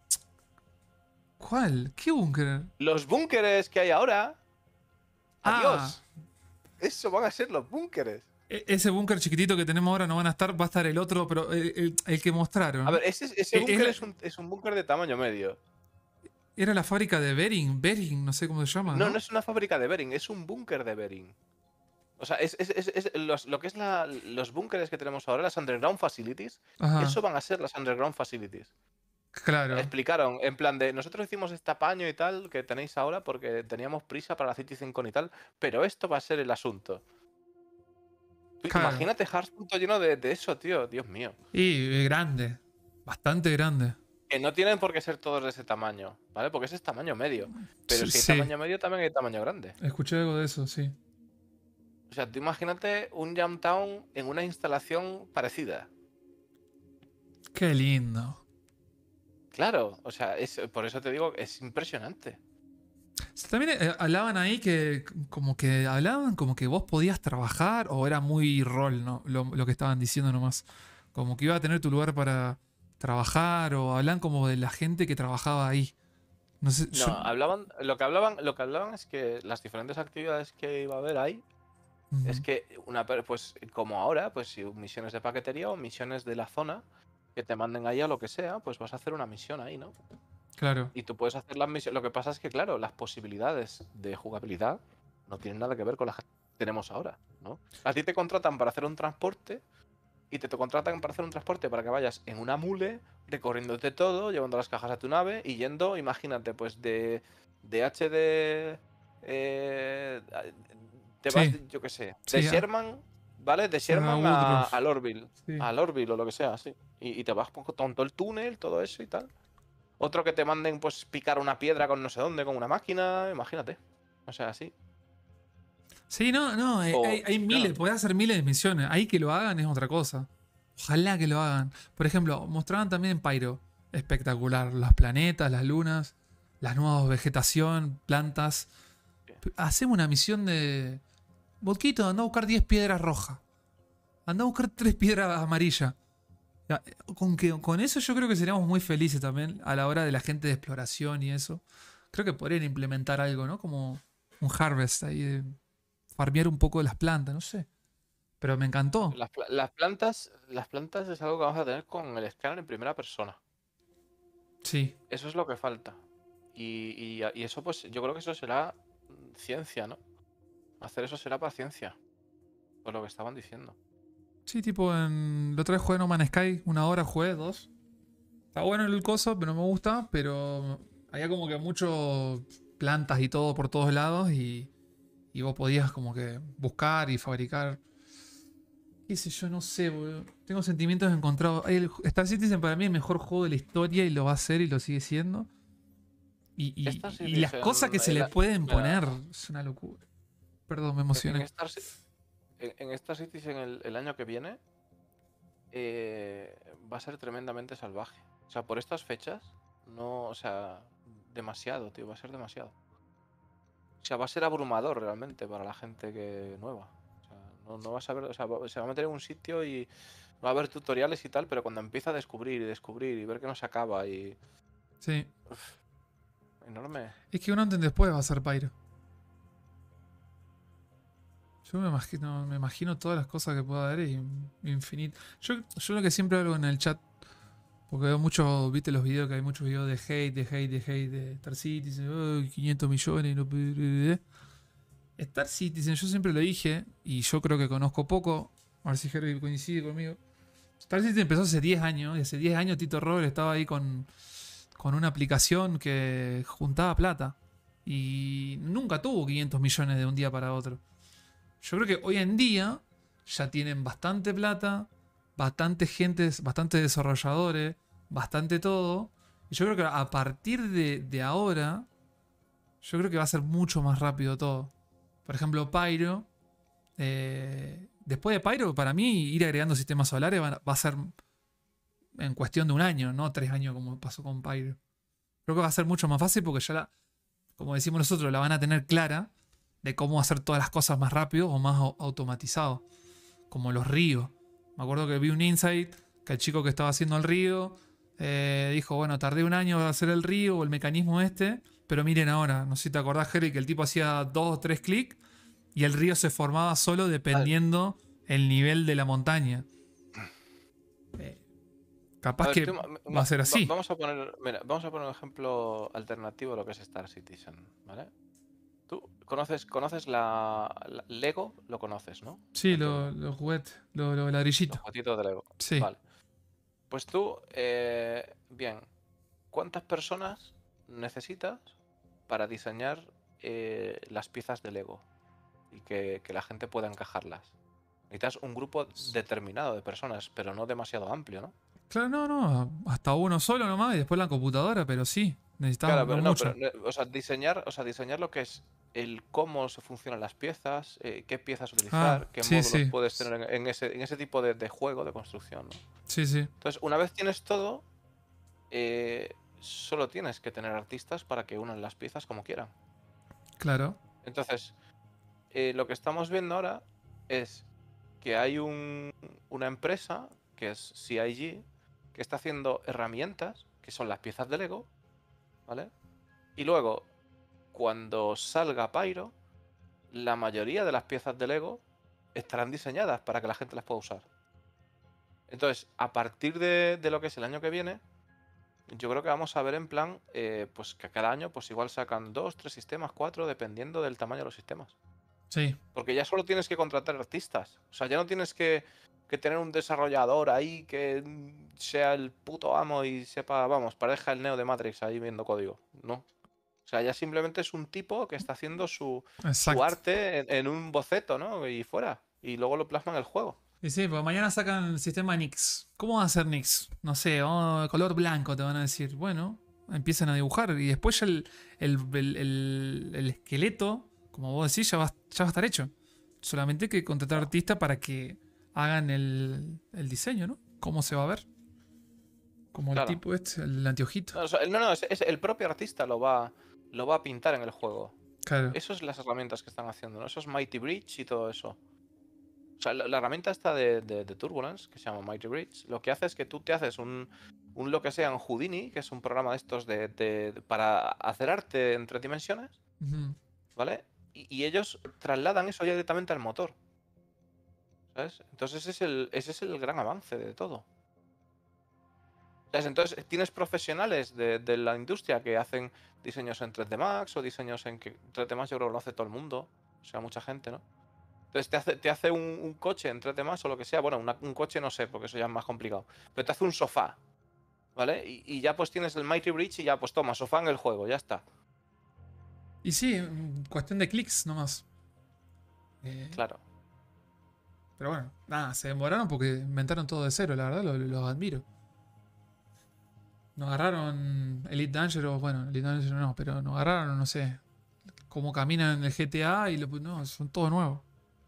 ¿Cuál? ¿Qué búnker? Los búnkeres que hay ahora. Ah. Adiós. Eso van a ser los búnkeres. Ese búnker chiquitito que tenemos ahora no van a estar, va a estar el otro, pero el que mostraron. A ver, ese búnker es es un búnker de tamaño medio. Era la fábrica de Bering, no sé cómo se llama, No, ¿no? no es una fábrica de Bering, es un búnker de Bering. O sea, lo que es los búnkeres que tenemos ahora, las underground facilities, Ajá, eso van a ser las underground facilities. claro. Explicaron, en plan de, nosotros hicimos este apaño y tal que tenéis ahora porque teníamos prisa para la Citizen-Con y tal, pero esto va a ser el asunto. Tú Claro. imagínate Hearthstone lleno de eso, tío, Dios mío. Y grande, bastante grande. Que no tienen por qué ser todos de ese tamaño, ¿vale? Porque ese es tamaño medio. Pero si hay Sí, tamaño medio, también hay tamaño grande. escuché algo de eso, sí. O sea, tú imagínate un Jamtown en una instalación parecida. Qué lindo. Claro, o sea, por eso te digo, es impresionante. También hablaban ahí que hablaban como que vos podías trabajar o era muy rol, ¿no? Lo que estaban diciendo nomás. Como que iba a tener tu lugar para trabajar o hablan como de la gente que trabajaba ahí. No sé, No, lo que hablaban es que las diferentes actividades que iba a haber ahí es que pues como ahora, pues si misiones de paquetería o misiones de la zona que te manden ahí a lo que sea, pues vas a hacer una misión ahí, ¿no? claro. Y tú puedes hacer las misiones. Lo que pasa es que, claro, las posibilidades de jugabilidad no tienen nada que ver con las que tenemos ahora, ¿no? A ti te contratan para hacer un transporte y te contratan para hacer un transporte para que vayas en una mule, recorriéndote todo, llevando las cajas a tu nave y yendo, imagínate, pues de HD. Te vas, Sí, yo qué sé, de sí, Sherman, ¿vale? De Sherman Woodruff. a Lorville. Sí. A Lorville o lo que sea, sí. Y te vas con todo el túnel, todo eso y tal. Otro que te manden, pues, picar una piedra con no sé dónde, con una máquina, imagínate. O sea, así. Sí, no, hay miles, claro. podés hacer miles de misiones. Ahí que lo hagan es otra cosa. Ojalá que lo hagan. Por ejemplo, mostraban también en Pyro. Espectacular. Los planetas, las lunas, las nuevas vegetación, plantas. Hacemos una misión de. Boquito, anda a buscar 10 piedras rojas. Anda a buscar 3 piedras amarillas. Ya, con eso yo creo que seríamos muy felices también a la hora de la gente de exploración y eso. Creo que podrían implementar algo, ¿no? Como un harvest ahí de farmear un poco de las plantas, no sé. Pero me encantó. Las plantas es algo que vamos a tener con el escáner en primera persona. Sí. Eso es lo que falta. Y eso, pues, yo creo que eso será ciencia, ¿no? Hacer eso será paciencia. Por lo que estaban diciendo. Sí, tipo en. La otra vez jugué No Man's Sky, 1 hora jugué, 2. Está bueno el coso, pero no me gusta. Pero había como que mucho plantas y todo por todos lados. Y vos podías como que buscar y fabricar. Qué sé yo, no sé, boludo. Tengo sentimientos encontrados. Star Citizen para mí es el mejor juego de la historia y lo va a ser y lo sigue siendo. Star Y las Citizen, cosas que se le pueden poner es una locura. Perdón, me En emocioné. Star Citizen el año que viene va a ser tremendamente salvaje. O sea, por estas fechas, no, o sea, demasiado, tío, va a ser demasiado. O sea, va a ser abrumador realmente para la gente nueva. O sea, no vas a ver, o sea, se va a meter en un sitio y va a haber tutoriales y tal, pero cuando empieza a descubrir y descubrir y ver que no se acaba y... Sí. Enorme. Es que un antes y después va a ser Pyro. Yo me imagino todas las cosas que pueda haber y infinito. Yo lo que siempre hablo en el chat, porque veo muchos, viste los videos que hay muchos videos de hate, de Star Citizen, oh, 500 millones, no puede. Star Citizen, yo siempre lo dije, y yo creo que conozco poco, a ver si Herbie coincide conmigo. Star Citizen empezó hace 10 años, y hace 10 años Tito Robert estaba ahí con una aplicación que juntaba plata. Y nunca tuvo 500 millones de un día para otro. Yo creo que hoy en día ya tienen bastante plata, bastante gente, bastante desarrolladores, bastante todo. Y yo creo que a partir de ahora, yo creo que va a ser mucho más rápido todo. Por ejemplo, Pyro. Después de Pyro, para mí, ir agregando sistemas solares va a ser en cuestión de un año, no 3 años como pasó con Pyro. Creo que va a ser mucho más fácil porque ya como decimos nosotros, la van a tener clara de cómo hacer todas las cosas más rápido o más automatizado. Como los ríos. Me acuerdo que vi un insight que el chico que estaba haciendo el río dijo, bueno, tardé un año en hacer el río o el mecanismo este, pero miren ahora, no sé si te acordás, Jerry, que el tipo hacía 2 o 3 clics y el río se formaba solo dependiendo el nivel de la montaña. Capaz A ver, que tú va a ser así. vamos a poner, mira, vamos a poner un ejemplo alternativo a lo que es Star Citizen, ¿vale? Tú conoces Lego, lo conoces, ¿no? Sí, Entiendo. los juguetes, los Los ladrillitos. fotitos de Lego. Sí, Vale. Pues tú, bien, ¿cuántas personas necesitas para diseñar las piezas de Lego y que la gente pueda encajarlas? Necesitas un grupo determinado de personas, pero no demasiado amplio, ¿no? claro, no, hasta uno solo nomás y después la computadora, pero sí, necesitamos Claro, no pero no, mucho. o sea, diseñar lo que es el cómo se funcionan las piezas, qué piezas Ah, utilizar, qué sí, módulos sí, puedes tener en ese tipo de juego de construcción, ¿no? sí, sí, Entonces, una vez tienes todo, solo tienes que tener artistas para que unan las piezas como quieran. claro. Entonces, lo que estamos viendo ahora es que hay una empresa, que es CIG, que está haciendo herramientas, que son las piezas de Lego, ¿vale? Y luego, cuando salga Pyro, la mayoría de las piezas de Lego estarán diseñadas para que la gente las pueda usar. Entonces, a partir de lo que es el año que viene, yo creo que vamos a ver en plan, pues que cada año pues igual sacan 2, 3 sistemas, 4, dependiendo del tamaño de los sistemas. Sí, Porque ya solo tienes que contratar artistas. O sea, ya no tienes que tener un desarrollador ahí que sea el puto amo y sepa, vamos, pareja el Neo de Matrix ahí viendo código. No. O sea, ya simplemente es un tipo que está haciendo su exacto. arte en un boceto, ¿no? Y fuera. Y luego lo plasma en el juego. Y sí, pues mañana sacan el sistema Nix. ¿Cómo va a ser Nix? No sé, oh, color blanco te van a decir. Bueno, empiezan a dibujar y después ya el esqueleto, como vos decís, ya va a estar hecho. Solamente hay que contratar Claro. artistas para que hagan el diseño, ¿no? ¿Cómo se va a ver? Como el Claro. tipo este, el anteojito. No, o sea, no, el propio artista lo va a pintar en el juego. Claro. Eso es las herramientas que están haciendo, ¿no? Eso es Mighty Bridge y todo eso. O sea, la herramienta esta de Turbulence, que se llama Mighty Bridge, lo que hace es que tú te haces un lo que sea en Houdini, que es un programa de estos para hacer arte en 3 dimensiones, Ujú. ¿vale? Y ellos trasladan eso ya directamente al motor, ¿sabes? Entonces ese es el gran avance de todo. ¿Sabes? Entonces tienes profesionales de la industria que hacen diseños en 3D Max o diseños en que 3D Max yo creo que lo hace todo el mundo, o sea, mucha gente, ¿no? Entonces te hace un coche en 3D Max o lo que sea. Bueno, un coche no sé, porque eso ya es más complicado. Pero te hace un sofá, ¿vale? Y ya pues tienes el Mighty Bridge y ya pues toma, sofá en el juego, ya está. Y sí, cuestión de clics nomás. Eh, Claro. pero bueno, nada, se demoraron porque inventaron todo de cero, la verdad, los admiro. Nos agarraron Elite Dangerous, bueno, Elite Dangerous no, pero nos agarraron, no sé, cómo caminan en el GTA y no, son todo nuevo.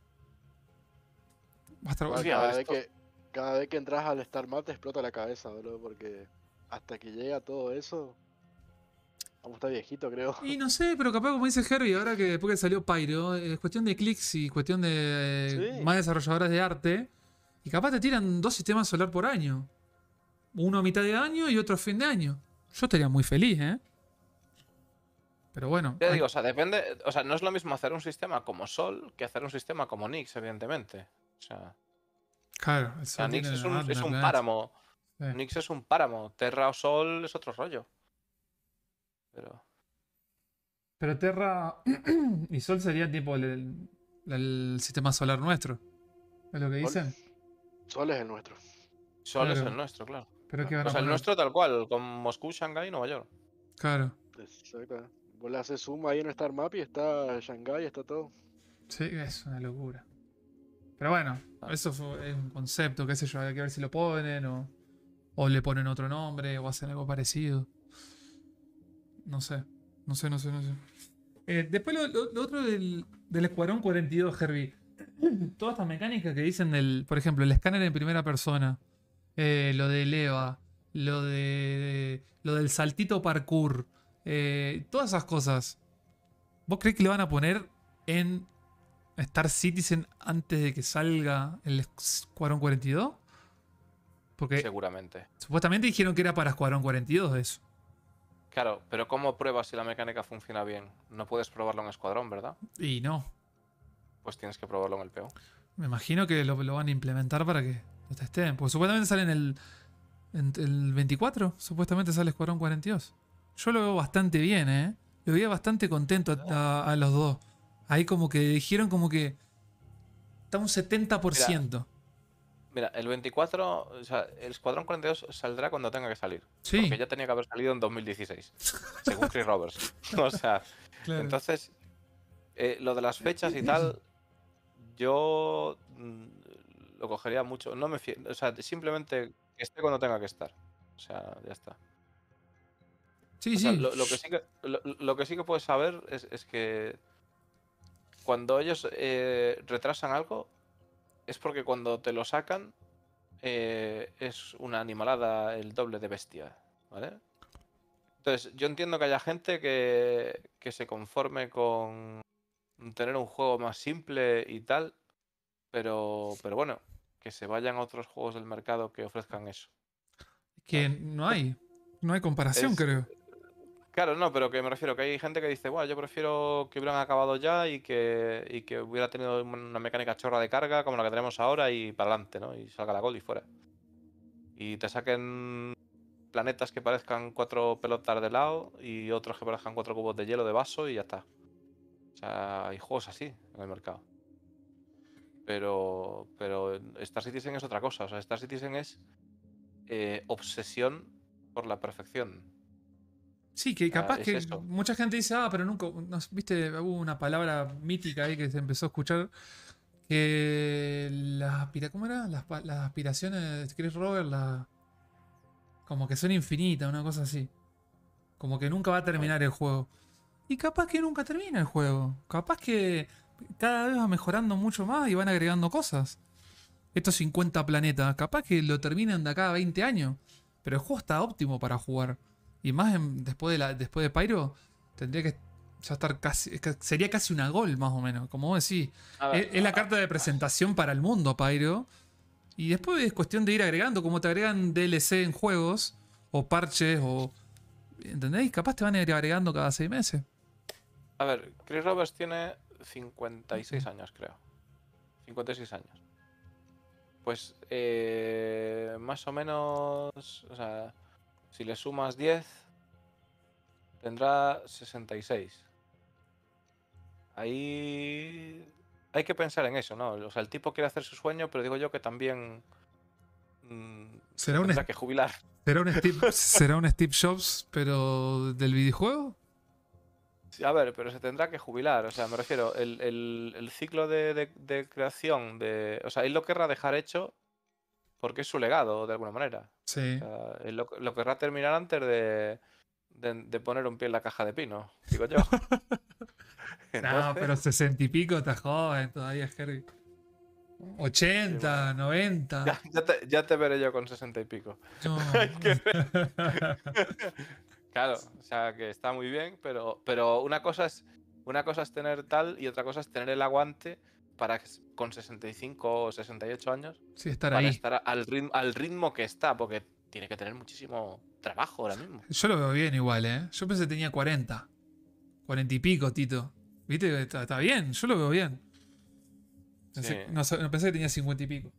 Va a estar Igual bueno. Sí, a ver, esto. cada vez que entras al Star Map te explota la cabeza, boludo, porque hasta que llega todo eso, vamos a estar viejito, creo. Y no sé, pero capaz como dice Herbie, ahora que después que salió Pyro, es cuestión de clics y cuestión de Sí, más desarrolladoras de arte. Y capaz te tiran 2 sistemas solar por año. Uno a mitad de año y otro a fin de año. Yo estaría muy feliz, ¿eh? Pero bueno, Ya digo, o sea, depende. O sea, no es lo mismo hacer un sistema como Sol que hacer un sistema como Nix, evidentemente. claro, el O sea, sol Nix tiene es la un, es máquina, un planeta. páramo. Sí. Nix es un páramo. Terra o Sol es otro rollo. Pero. Pero Terra y Sol sería tipo el sistema solar nuestro. ¿Es lo que Sol, dicen? Sol es el nuestro. Sol es el Claro. nuestro, claro. Pero ¿qué van O a sea, el poner? nuestro tal cual, con Moscú, Shanghái y Nueva York. Claro. Exacto. Vos le haces zoom ahí en Star Map y está Shanghai, está todo. Sí, es una locura. Pero bueno, Ah. eso es un concepto, qué sé yo, hay que ver si lo ponen o le ponen otro nombre o hacen algo parecido. No sé, no sé. Después lo otro del Escuadrón 42, Herbie. Todas estas mecánicas que dicen por ejemplo, el escáner en primera persona, lo del EVA, lo del saltito parkour, todas esas cosas. ¿Vos crees que le van a poner en Star Citizen antes de que salga el Escuadrón 42? Porque Seguramente. supuestamente dijeron que era para Escuadrón 42 eso. Claro, pero ¿cómo pruebas si la mecánica funciona bien? No puedes probarlo en Escuadrón, ¿verdad? Y no. Pues tienes que probarlo en el PO. Me imagino que lo van a implementar para que lo testen. Porque supuestamente sale en el 24. Supuestamente sale Escuadrón 42. Yo lo veo bastante bien, ¿eh? Lo veía bastante contento a los dos. Ahí como que dijeron como que está un 70%. Mira, el 24, o sea, el Escuadrón 42 saldrá cuando tenga que salir. Sí. Porque ya tenía que haber salido en 2016, según Chris Roberts. O sea, Claro. entonces, lo de las fechas y tal, yo lo cogería mucho. No me o sea, simplemente que esté cuando tenga que estar. O sea, ya está. Sí, O sea, sí. lo que sí que puedes saber es que cuando ellos retrasan algo, es porque cuando te lo sacan es una animalada el doble de bestia, ¿vale? Entonces, yo entiendo que haya gente que se conforme con tener un juego más simple y tal, pero bueno, que se vayan a otros juegos del mercado que ofrezcan eso. Que ¿Sabes? no hay comparación, Es, creo. claro, no, pero que me refiero que hay gente que dice, bueno, yo prefiero que hubieran acabado ya y que hubiera tenido una mecánica chorra de carga como la que tenemos ahora y para adelante, ¿no? Y salga la gol y fuera. Y te saquen planetas que parezcan 4 pelotas de lado y otros que parezcan 4 cubos de hielo de vaso y ya está. O sea, hay juegos así en el mercado. Pero Star Citizen es otra cosa. O sea, Star Citizen es obsesión por la perfección. Sí, que capaz Es que eso. mucha gente dice, pero nunca. Viste, hubo una palabra mítica ahí que se empezó a escuchar. Que ¿cómo era? Las aspiraciones de Chris Roberts, como que son infinitas, una cosa así. Como que nunca va a terminar el juego. Y capaz que nunca termina el juego. Capaz que cada vez va mejorando mucho más y van agregando cosas. Estos 50 planetas, capaz que lo terminan de acá a 20 años. Pero el juego está óptimo para jugar. Y más después de Pyro, tendría que ya estar casi. Sería casi una gol, más o menos. Como vos decís. A ver, Es la carta de presentación para el mundo, Pyro. Y después es cuestión de ir agregando. Como te agregan DLC en juegos, o parches, o. ¿Entendéis? Capaz te van a ir agregando cada 6 meses. a ver, Chris Roberts tiene 56 años, creo. 56 años. Pues más o menos, o sea, si le sumas 10, tendrá 66. Ahí hay que pensar en eso, ¿no? O sea, el tipo quiere hacer su sueño, pero digo yo que también se tendrá que jubilar. ¿Será un Steve Jobs, pero del videojuego? Sí, a ver, pero se tendrá que jubilar. O sea, me refiero, el ciclo de creación o sea, él lo querrá dejar hecho porque es su legado, de alguna manera. Sí. O sea, él lo querrá terminar antes de poner un pie en la caja de pino, digo yo. No, pero 60 y pico está joven todavía, Herbie. 80, bueno, 90. ya te veré yo con 60 y pico. No. Hay que ver. Claro, o sea que está muy bien, pero una cosa es tener tal y otra cosa es tener el aguante para con 65 o 68 años Sí, estar para ahí. estar al ritmo que está, porque tiene que tener muchísimo trabajo ahora mismo. Yo lo veo bien igual, ¿eh? Yo pensé que tenía 40. 40 y pico, Tito. ¿Viste? Está bien, yo lo veo bien. Pensé, Sí. no pensé que tenía 50 y pico.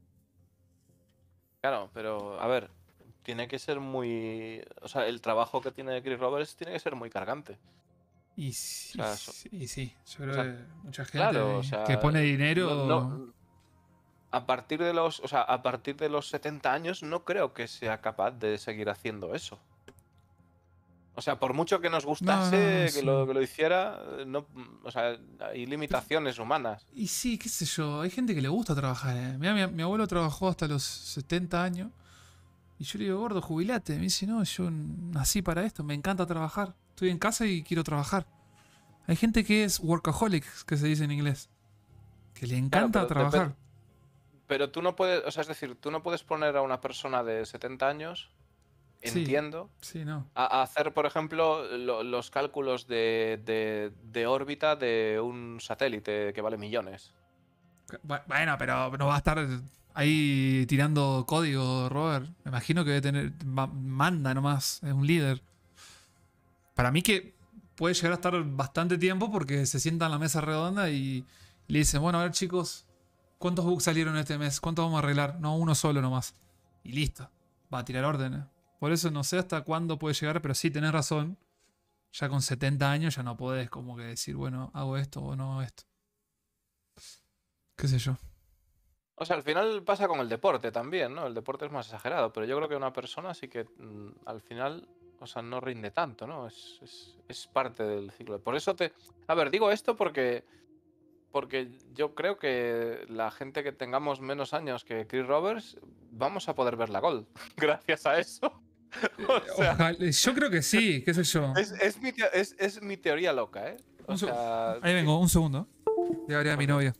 Claro, pero a ver, tiene que ser muy... O sea, el trabajo que tiene Chris Roberts tiene que ser muy cargante. Y O sí, sea, yo creo o sea, que mucha gente claro, o que sea, pone dinero. a partir de los 70 años no creo que sea capaz de seguir haciendo eso. O sea, por mucho que nos gustase Sí. que lo hiciera, no, o sea, hay limitaciones humanas. Y sí, qué sé yo, hay gente que le gusta trabajar. Mirá, mi abuelo trabajó hasta los 70 años. Y yo le digo, gordo, jubilate. Me dice, no, yo nací para esto, me encanta trabajar. Estoy en casa y quiero trabajar. Hay gente que es workaholic, que se dice en inglés. Que le encanta Claro, trabajar. pero tú no puedes, o sea, es decir, tú no puedes poner a una persona de 70 años, Sí, entiendo, sí, no. a hacer, por ejemplo, los cálculos de órbita de un satélite que vale millones. Bueno, pero no va a estar ahí tirando código, Robert. Me imagino que debe tener. Manda nomás, es un líder. Para mí que puede llegar a estar bastante tiempo porque se sienta en la mesa redonda y le dicen, bueno, a ver chicos, ¿Cuántos bugs salieron este mes? ¿Cuántos vamos a arreglar? No, uno solo nomás. Y listo. Va a tirar órdenes. Por eso no sé hasta cuándo puede llegar, pero sí tenés razón. Ya con 70 años ya no podés como que decir, bueno, hago esto o no hago esto. Qué sé yo. O sea, al final pasa con el deporte también, ¿no? El deporte es más exagerado, pero yo creo que una persona sí que al final, o sea, no rinde tanto, ¿no? Es parte del ciclo. Por eso te... A ver, digo esto porque yo creo que la gente que tengamos menos años que Chris Roberts, vamos a poder ver la Gold gracias a eso. O sea, Ojalá, yo creo que sí, qué sé yo. es mi teoría loca, ¿eh? O sea, Ahí vengo, un segundo. Ya veré a mi novia.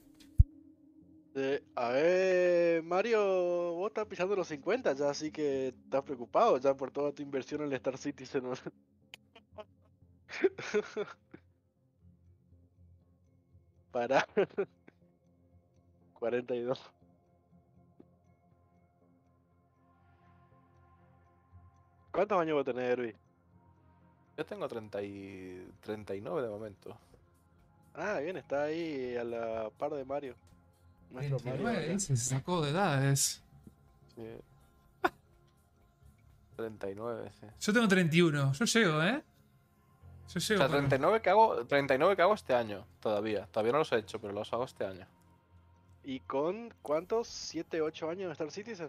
A ver, Mario, vos estás pisando los 50 ya, así que estás preocupado ya por toda tu inversión en el Star Citizen, ¿no? Para 42. ¿Cuántos años va a tener, Herbie? yo tengo 39 de momento. Ah, bien, está ahí a la par de Mario. Nuestro Mario. 29, acá. se sacó de edades. Sí. 39, sí. Yo tengo 31. Yo llego, ¿eh? Yo O llego. sea, 39 que hago este año todavía. Todavía no los he hecho, pero los hago este año. ¿Y con cuántos? ¿7, 8 años de Star Citizen?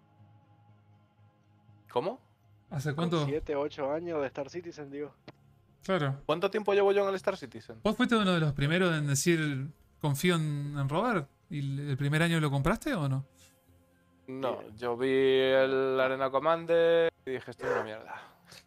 ¿Cómo? ¿Hace Con cuánto? 7, 8 años de Star Citizen, digo. Claro. ¿Cuánto tiempo llevo yo en el Star Citizen? ¿Vos fuiste uno de los primeros en decir confío en Robert? ¿Y el primer año lo compraste o no? No, yo vi el Arena Commander y dije, esto es una mierda.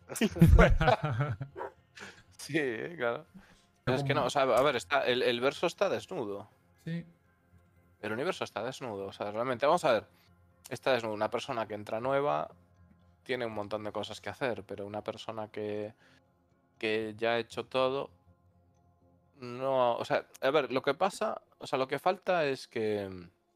Sí, claro. Pero es que no, o sea, a ver, el verso está desnudo. Sí. El universo está desnudo. O sea, realmente, vamos a ver. Está desnudo. Una persona que entra nueva tiene un montón de cosas que hacer, pero una persona que ya ha hecho todo. No. O sea, a ver, lo que pasa. O sea, lo que falta es que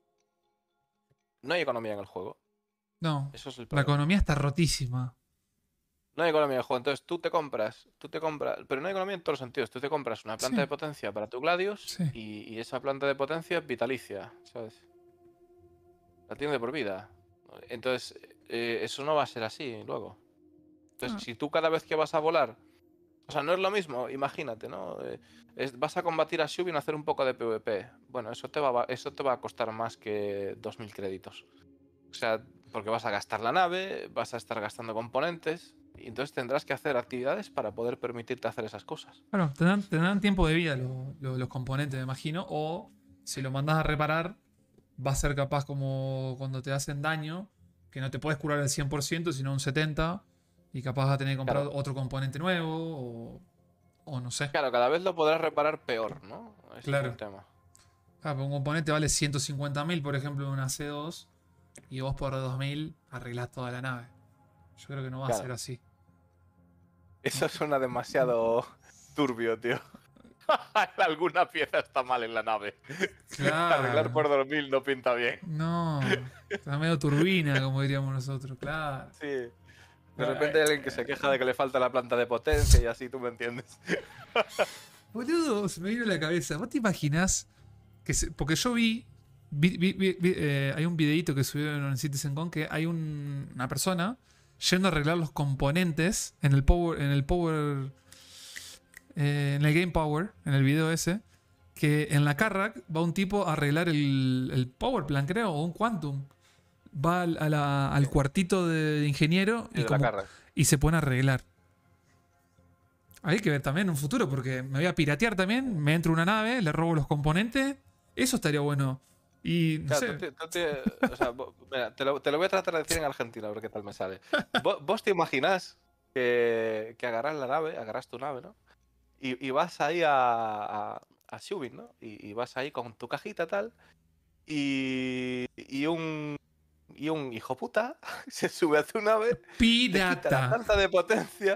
no hay economía en el juego. No. Eso es el La problema. economía está rotísima. No hay economía en el juego. Entonces tú te compras. Pero no hay economía en todos los sentidos. Tú te compras una planta Sí. de potencia para tu Gladius Sí. y esa planta de potencia es vitalicia, ¿sabes? La tiene de por vida. Entonces, eso no va a ser así luego. Entonces, Ah. si tú cada vez que vas a volar. O sea, no es lo mismo, imagínate, ¿no? Vas a combatir a Shubin a hacer un poco de PvP. Bueno, eso te va a costar más que 2000 créditos. O sea, porque vas a gastar la nave, vas a estar gastando componentes. Y entonces tendrás que hacer actividades para poder permitirte hacer esas cosas. Bueno, tendrán tiempo de vida los componentes, me imagino. O si lo mandas a reparar, va a ser capaz como cuando te hacen daño, que no te puedes curar al 100%, sino un 70%. Y capaz vas a tener que comprar otro componente nuevo. O no sé. Claro, cada vez lo podrás reparar peor, ¿no? Ese Claro. es el tema. Claro, un componente vale 150.000, por ejemplo, en una C2. Y vos por 2.000 arreglás toda la nave. Yo creo que no va a Claro. ser así. Eso suena demasiado turbio, tío. Alguna pieza está mal en la nave. Arreglar Claro. por 2000 no pinta bien. No. Está medio turbina, como diríamos nosotros. Claro. Sí. De repente hay alguien que se queja de que le falta la planta de potencia y así, tú me entiendes. Boludo, se me vino a la cabeza. ¿Vos te imaginás que porque yo vi hay un videito que subieron en CitizenCon que hay una persona yendo a arreglar los componentes en el Game Power, en el video ese, que en la Carrack va un tipo a arreglar el Power Plant, creo, o un Quantum. Va al cuartito de ingeniero y se pone a arreglar. Hay que ver también en un futuro, porque me voy a piratear también, me entro a una nave, le robo los componentes. Eso estaría bueno. Y no sé. O sea, mira, te lo voy a tratar de decir en argentino, a ver qué tal me sale. ¿Vos te imaginás que agarras la nave, agarras tu nave, ¿no? Y vas ahí a Shubin, ¿no? Y vas ahí con tu cajita tal. Y un hijo puta se sube a tu nave, Pirata. te quita la planta de potencia,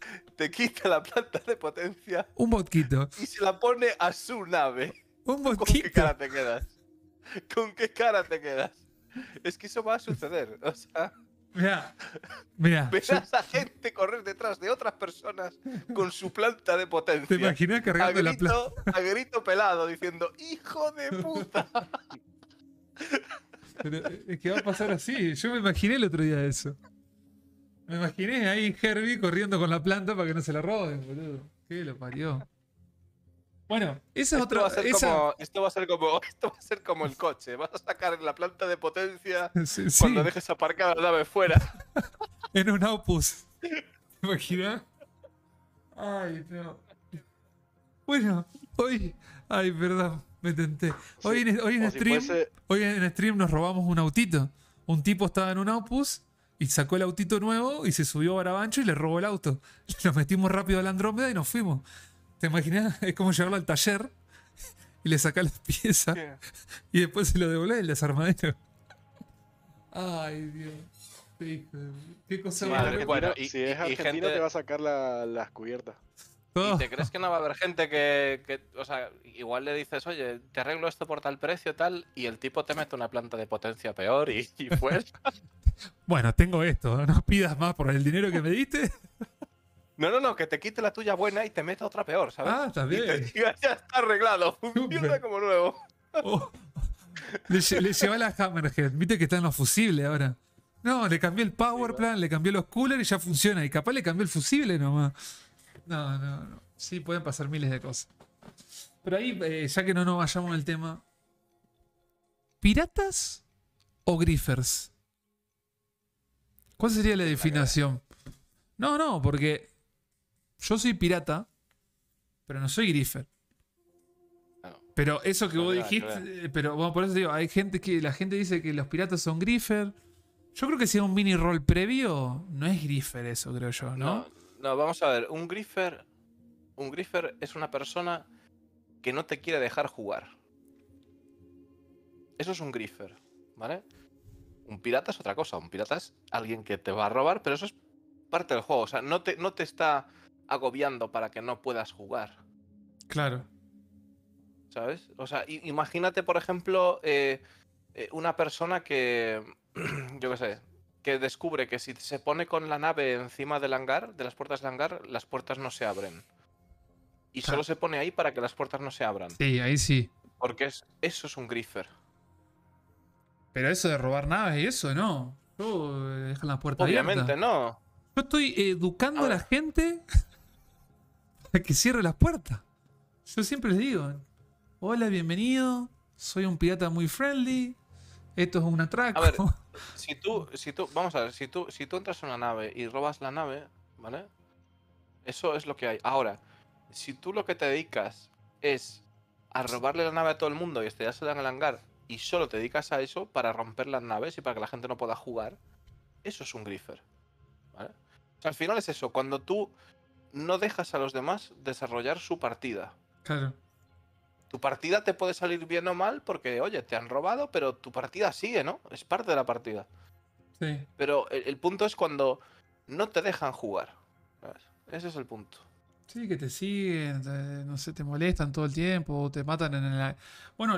Un botquito. y se la pone a su nave. Un ¿Con botquito. qué cara te quedas? ¿Con qué cara te quedas? Es que eso va a suceder. O sea, Mira. verás a gente correr detrás de otras personas con su planta de potencia. ¿Te imaginas cargando la planta? A grito pelado diciendo, ¡hijo de puta! Pero es que va a pasar así. Yo me imaginé el otro día eso. Me imaginé ahí Herbie corriendo con la planta para que no se la roben, boludo. ¿Qué lo parió? Bueno, esa es Esto va otra. a ser Esa. como, esto va a ser como, esto va a ser como el coche. Vas a sacar la planta de potencia Sí, cuando sí, dejes aparcada la nave fuera. en un Opus. ¿Te imaginas? Ay, no. Bueno, hoy. Ay, perdón, me tenté. Hoy Sí. en O si stream. fuese, Hoy en stream nos robamos un autito. Un tipo estaba en un Opus y sacó el autito nuevo y se subió a Barabancho y le robó el auto. Nos metimos rápido a la Andrómeda y nos fuimos. ¿Te imaginas? Es como llevarlo al taller y le sacás las piezas y después se lo devolvés el desarmadero. Ay, Dios. Qué cosa si más es Madre, loca. bueno, argentino, si es argentino gente- te va a sacar las cubiertas. ¿Y Todo. te crees que no va a haber gente o sea, igual le dices, oye, te arreglo esto por tal precio, tal, y el tipo te mete una planta de potencia peor y fuera? Bueno, tengo esto. No pidas más por el dinero que me diste. No, que te quite la tuya buena y te meta otra peor, ¿sabes? Ah, está Y te bien. diga, ya está arreglado, funciona Súper. como nuevo. Oh, le lleva la Hammerhead. Viste que está en los fusibles ahora. No, le cambié el power plan, le cambié los coolers y ya funciona. Y capaz le cambió el fusible nomás. No. Sí, pueden pasar miles de cosas. Pero ahí, ya que no nos vayamos del tema. ¿Piratas o griffers? ¿Cuál sería la definición? No, porque yo soy pirata, pero no soy griffer. No. Pero eso que No, vos ya, dijiste, claro. pero bueno, por eso digo, hay gente que la gente dice que los piratas son griffer. Yo creo que si era un mini rol previo, no es griffer eso, creo yo, ¿no? No, vamos a ver, un griffer es una persona que no te quiere dejar jugar. Eso es un griffer, ¿vale? Un pirata es otra cosa, un pirata es alguien que te va a robar, pero eso es parte del juego, o sea, no te está agobiando para que no puedas jugar, Claro. ¿sabes? O sea, imagínate, por ejemplo, una persona que, yo qué sé, que descubre que si se pone con la nave encima del hangar, de las puertas del hangar, las puertas no se abren. Y Claro. solo se pone ahí para que las puertas no se abran. Sí, ahí sí. Porque eso es un griffer. Pero eso de robar naves y eso, no. Yo dejan la puerta Obviamente, abierta. no. Yo estoy educando A a la ver. gente a que cierre las puertas. Yo siempre les digo, hola, bienvenido, soy un pirata muy friendly, esto es un atraco. A ver, vamos a ver, si tú entras en una nave y robas la nave, ¿vale? Eso es lo que hay. Ahora, si tú lo que te dedicas es a robarle la nave a todo el mundo y estrellársela en el hangar y solo te dedicas a eso para romper las naves y para que la gente no pueda jugar, eso es un griffer, ¿vale? O sea, al final es eso, cuando tú no dejas a los demás desarrollar su partida. Claro. Tu partida te puede salir bien o mal porque, oye, te han robado, pero tu partida sigue, ¿no? Es parte de la partida. Sí. Pero el punto es cuando no te dejan jugar, ¿sabes? Ese es el punto. Sí, que te siguen, no sé, te molestan todo el tiempo, te matan en el... Bueno,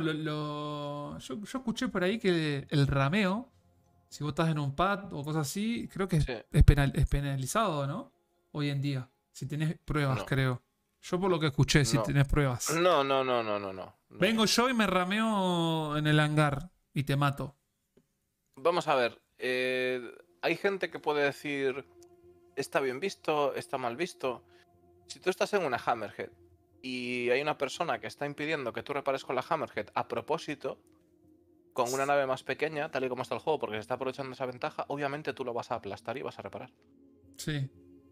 yo escuché por ahí que el rameo, si vos estás en un pad o cosas así, creo que Sí. es penalizado, ¿no? Hoy en día, si tenés pruebas, No. creo. Yo por lo que escuché, si No. tenés pruebas. No. Vengo yo y me rameo en el hangar y te mato. Vamos a ver. Hay gente que puede decir, está bien visto, está mal visto. Si tú estás en una Hammerhead y hay una persona que está impidiendo que tú repares con la Hammerhead a propósito, con una nave más pequeña, tal y como está el juego, porque se está aprovechando esa ventaja, obviamente tú lo vas a aplastar y vas a reparar. Sí.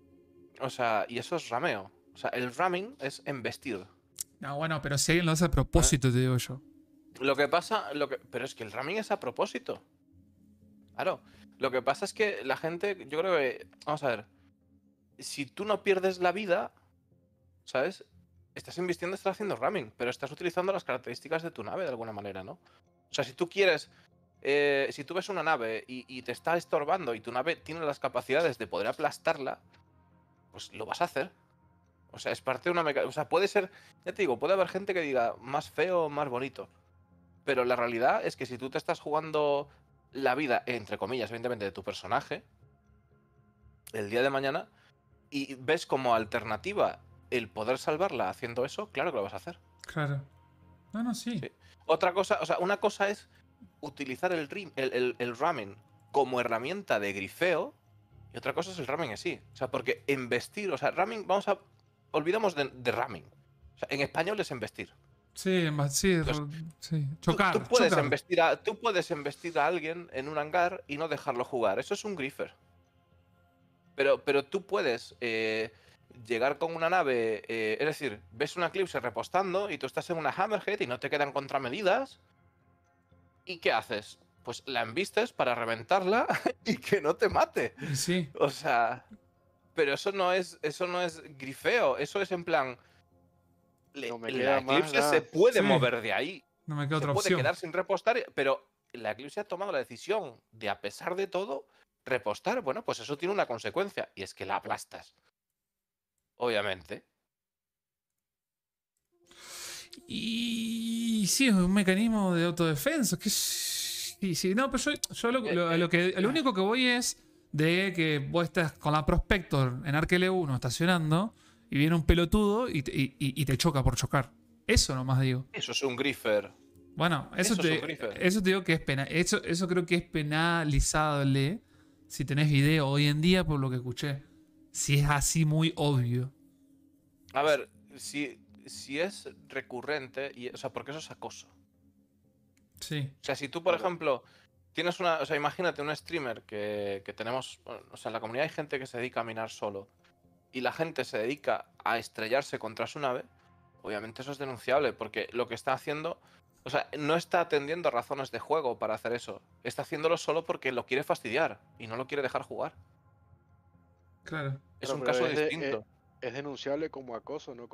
O sea, y eso es rameo. O sea, el ramming es embestir. No, bueno, pero si alguien lo hace a propósito, te digo yo. Lo que pasa, pero es que el ramming es a propósito. Claro. Lo que pasa es que la gente, yo creo que, vamos a ver, si tú no pierdes la vida, ¿sabes? Estás invirtiendo, estás haciendo ramming, pero estás utilizando las características de tu nave de alguna manera, ¿no? O sea, si tú quieres, si tú ves una nave y te está estorbando y tu nave tiene las capacidades de poder aplastarla, pues lo vas a hacer. O sea, es parte de una mecánica. O sea, puede ser, ya te digo, puede haber gente que diga más feo o más bonito. Pero la realidad es que si tú te estás jugando la vida, entre comillas, evidentemente, de tu personaje, el día de mañana, y ves como alternativa el poder salvarla haciendo eso, claro que lo vas a hacer. Claro. No, sí. Sí. Otra cosa, o sea, una cosa es utilizar el ramming como herramienta de grifeo y otra cosa es el ramming en sí. O sea, porque embestir, o sea, ramming, olvidamos de ramming. O sea, en español es embestir. Sí, sí, Entonces, sí. Tú Chocar, puedes chocar. tú puedes embestir a alguien en un hangar y no dejarlo jugar. Eso es un griefer. Pero tú puedes llegar con una nave, es decir, ves una Eclipse repostando y tú estás en una Hammerhead y no te quedan contramedidas. ¿Y qué haces? Pues la embistes para reventarla y que no te mate. Y sí, O sea, pero eso no es grifeo, eso es en plan, No me la queda más Eclipse se nada. puede sí. mover de ahí. No me queda Se otra puede opción. quedar sin repostar, pero la Eclipse ha tomado la decisión de, a pesar de todo, repostar. Bueno, pues eso tiene una consecuencia, y es que la aplastas. Obviamente. Y sí, es un mecanismo de autodefensa. Sí, sí, no, pero yo a lo único que voy es de que vos estás con la Prospector en Ark L1 estacionando y viene un pelotudo y te choca por chocar. Eso nomás digo. Eso es un griffer. Bueno, Eso es un griffer. eso te digo que es pena. Eso creo que es penalizable si tenés video hoy en día, por lo que escuché. Si es así muy obvio. A ver, si es recurrente, o sea, porque eso es acoso. Sí. O sea, si tú, por ejemplo, tienes una. O sea, imagínate un streamer que tenemos. Bueno, o sea, en la comunidad hay gente que se dedica a minar solo. Y la gente se dedica a estrellarse contra su nave. Obviamente eso es denunciable, porque lo que está haciendo. O sea, no está atendiendo razones de juego para hacer eso. Está haciéndolo solo porque lo quiere fastidiar y no lo quiere dejar jugar. Claro. Es Claro, un pero caso distinto. es denunciable como acoso, no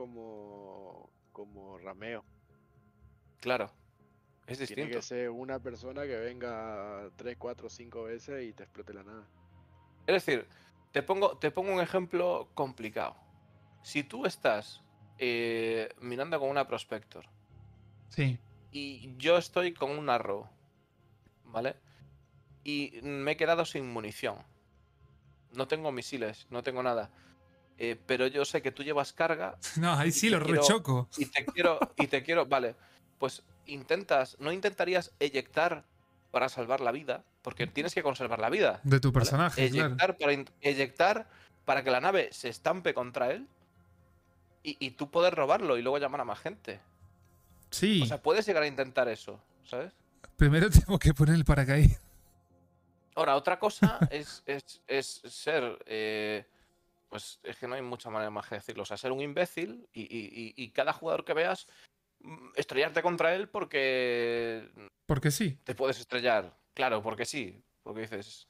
como rameo. Claro, es Tiene distinto. que ser una persona que venga 3, 4, 5 veces y te explote la nada. Es decir, te pongo un ejemplo complicado. Si tú estás mirando con una Prospector Sí. y yo estoy con un Arrow, ¿vale? Y me he quedado sin munición. No tengo misiles, no tengo nada. Pero yo sé que tú llevas carga No, ahí y sí te lo quiero, rechoco. vale, pues no intentarías eyectar para salvar la vida, porque tienes que conservar la vida, De tu ¿vale? personaje, claro. Eyectar para que la nave se estampe contra él y tú poder robarlo y luego llamar a más gente. Sí. O sea, puedes llegar a intentar eso, ¿sabes? Primero tengo que poner el paracaídas. Ahora, otra cosa es ser. Pues es que no hay mucha manera más que decirlo. O sea, ser un imbécil y cada jugador que veas, estrellarte contra él porque Porque sí. te puedes estrellar. Claro, porque sí. Porque dices.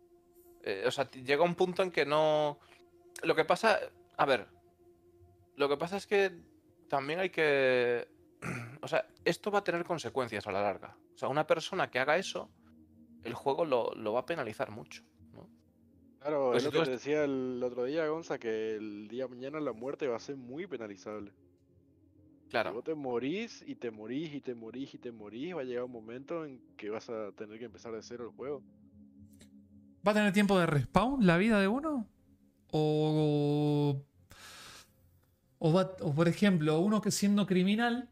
O sea, llega un punto en que no. Lo que pasa. A ver. Lo que pasa es que también hay que. O sea, esto va a tener consecuencias a la larga. O sea, una persona que haga eso, el juego lo va a penalizar mucho, ¿no? Claro, Pues es si lo tú que te decía el otro día, Gonza, que el día de mañana la muerte va a ser muy penalizable. Si claro. vos te morís y te morís y te morís y te morís, va a llegar un momento en que vas a tener que empezar de cero el juego. ¿Va a tener tiempo de respawn la vida de uno? O. O por ejemplo, uno que siendo criminal,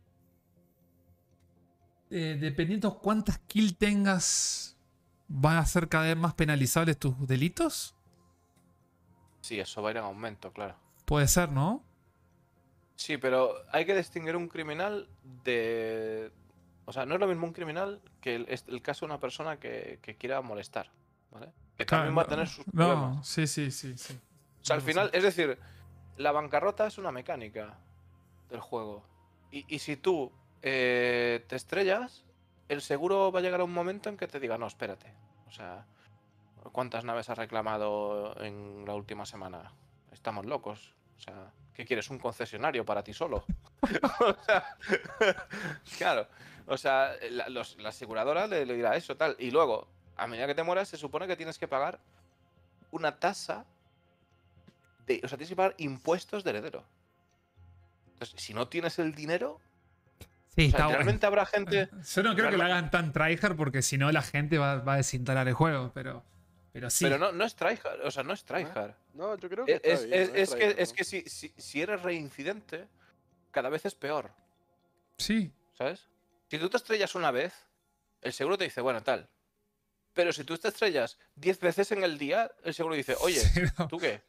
dependiendo cuántas kills tengas, ¿van a ser cada vez más penalizables tus delitos? Sí, eso va a ir en aumento, claro. Puede ser, ¿no? Sí, pero hay que distinguir un criminal de. O sea, no es lo mismo un criminal que el caso de una persona que quiera molestar, ¿vale? Que Claro, también va a tener sus no, problemas. sí, sí, sí, sí. O sea, al final, es decir, la bancarrota es una mecánica del juego. Y si tú te estrellas, el seguro va a llegar a un momento en que te diga, no, espérate. O sea, ¿cuántas naves has reclamado en la última semana? Estamos locos. O sea, ¿qué quieres? ¿Un concesionario para ti solo? O sea, claro. O sea, la aseguradora le dirá eso, tal. Y luego, a medida que te mueras, se supone que tienes que pagar una tasa de. O sea, tienes que pagar impuestos de heredero. Entonces, si no tienes el dinero. Sí, O sea, está bueno. realmente habrá gente. Yo no creo que lo realmente- hagan tan tryhard porque si no la gente va a desinstalar el juego, pero sí. Pero no es tryhard. O sea, no es tryhard. No, yo creo que está bien. no Es tryhard, ¿no? que si eres reincidente, cada vez es peor. Sí. ¿Sabes? Si tú te estrellas una vez, el seguro te dice, bueno, tal. Pero si tú te estrellas 10 veces en el día, el seguro dice, oye, Sí, no. ¿tú qué?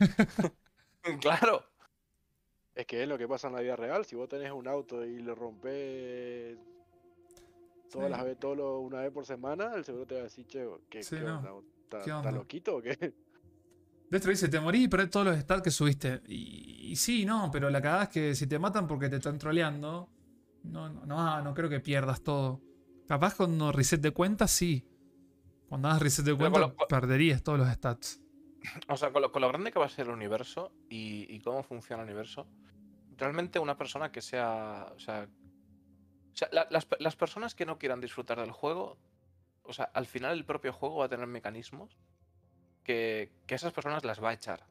Claro. Es que es lo que pasa en la vida real. Si vos tenés un auto y lo rompes todas las Sí. veces, una vez por semana, el seguro te va a decir, che, ¿qué, Sí, qué no. onda? ¿Qué ¿Estás onda? loquito o qué? Destro dice, te morís y perdés todos los stats que subiste. Y sí, no, pero la cagada es que si te matan porque te están troleando, no creo que pierdas todo. Capaz cuando reset de cuenta, sí. Cuando hagas reset de Pero cuenta, perderías todos los stats. o sea, con lo grande que va a ser el universo y cómo funciona el universo, realmente una persona que sea... O sea, las personas que no quieran disfrutar del juego, o sea, al final el propio juego va a tener mecanismos que esas personas las va a echar.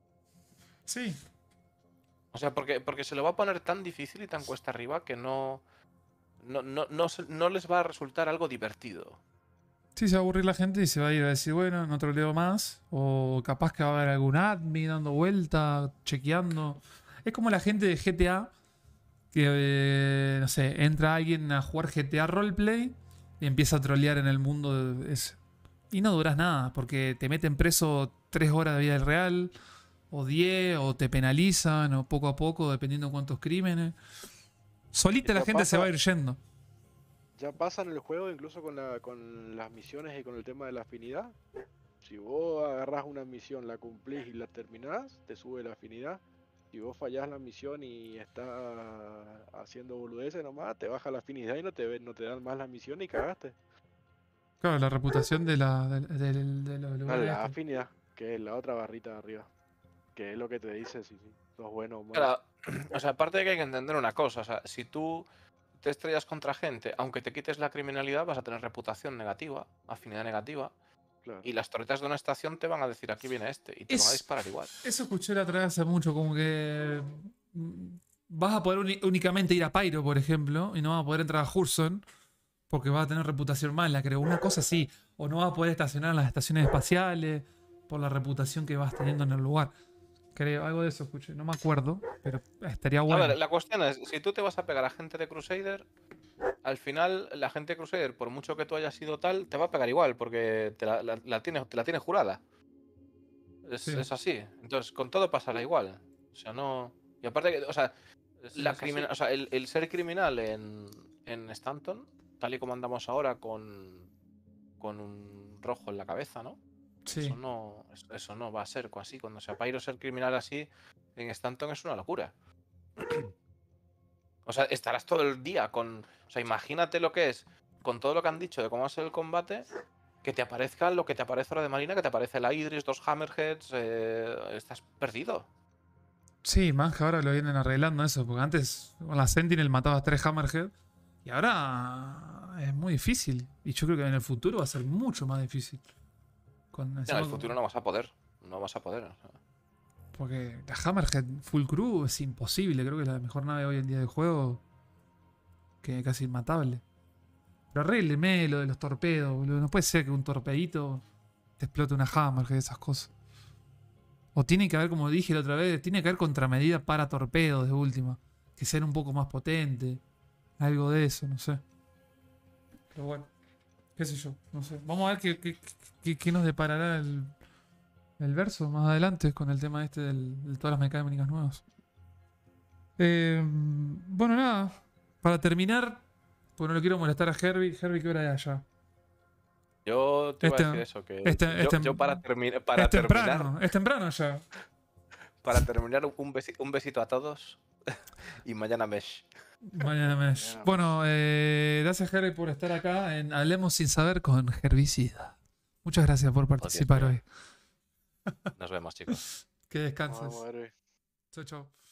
Sí. O sea, porque se lo va a poner tan difícil y tan cuesta arriba que no les va a resultar algo divertido. Sí, se va a aburrir la gente y se va a ir a decir, bueno, no troleo más. O capaz que va a haber algún admin dando vuelta, chequeando. Es como la gente de GTA que, no sé, entra alguien a jugar GTA Roleplay y empieza a trolear en el mundo ese. Y no duras nada, porque te meten preso 3 horas de vida real, o 10, o te penalizan, o poco a poco, dependiendo de cuántos crímenes. Solita la Ya gente se va a pasa, ir yendo. ya pasa en el juego, incluso con las misiones y con el tema de la afinidad. Si vos agarrás una misión, la cumplís y la terminás, te sube la afinidad. Si vos fallás la misión y estás haciendo boludeces nomás, te baja la afinidad y no te dan más la misión y cagaste. Claro, la reputación de los No, lugares. la afinidad, que es la otra barrita de arriba, que es lo que te dice si sos bueno o malo. Claro, o sea, aparte de que hay que entender una cosa, o sea, si tú te estrellas contra gente, aunque te quites la criminalidad, vas a tener reputación negativa, afinidad negativa, Claro. y las torretas de una estación te van a decir, aquí viene este, y te van a disparar igual. Eso escuché la otra vez hace mucho, como que vas a poder únicamente ir a Pyro, por ejemplo, y no vas a poder entrar a Hurson porque vas a tener reputación mala, creo. Una cosa así. O no vas a poder estacionar en las estaciones espaciales por la reputación que vas teniendo en el lugar. Creo, algo de eso escuché. No me acuerdo, pero estaría bueno. A ver, la cuestión es, si tú te vas a pegar a gente de Crusader, al final la gente de Crusader, por mucho que tú hayas sido tal, te va a pegar igual, porque te la tiene jurada. Sí. Es así. Entonces, con todo pasará igual. O sea, no... Y aparte, o sea, Sí, es así. o sea el ser criminal en Stanton, tal y como andamos ahora con un rojo en la cabeza, ¿no? Sí. Eso no va a ser así. Cuando se Pyro ser criminal así en Stanton es una locura. O sea, estarás todo el día con... O sea, imagínate lo que es, con todo lo que han dicho de cómo va a ser el combate, que te aparezca lo que te aparece ahora de Marina, que te aparece la Idris, 2 Hammerheads, estás perdido. Sí, más que ahora lo vienen arreglando eso, porque antes con la Sentinel matabas 3 Hammerhead y ahora es muy difícil. Y yo creo que en el futuro va a ser mucho más difícil. En el futuro no vas a poder. No vas a poder. O sea. Porque la Hammerhead Full Crew es imposible. Creo que es la mejor nave hoy en día del juego. Que casi inmatable. Pero arrégleme lo de los torpedos, boludo. No puede ser que un torpedito te explote una Hammerhead, esas cosas. O tiene que haber, como dije la otra vez, tiene que haber contramedida para torpedos de última. Que sean un poco más potentes. Algo de eso, no sé. Pero bueno, qué sé yo, no sé. Vamos a ver qué nos deparará el verso más adelante con el tema este de todas las mecánicas nuevas. Bueno, nada. Para terminar, porque no le quiero molestar a Herbie. Herbie, ¿qué hora es allá? Yo te iba a decir eso, que yo para terminar, es temprano ya. Para terminar, un besito a todos y mañana mesh. Mañana mesh. Bueno, gracias Herbie por estar acá en Hablemos Sin Saber con Herbicida. Muchas gracias por participar hoy. Nos vemos, chicos. Que descanses. Vamos a ver. Chau, chau.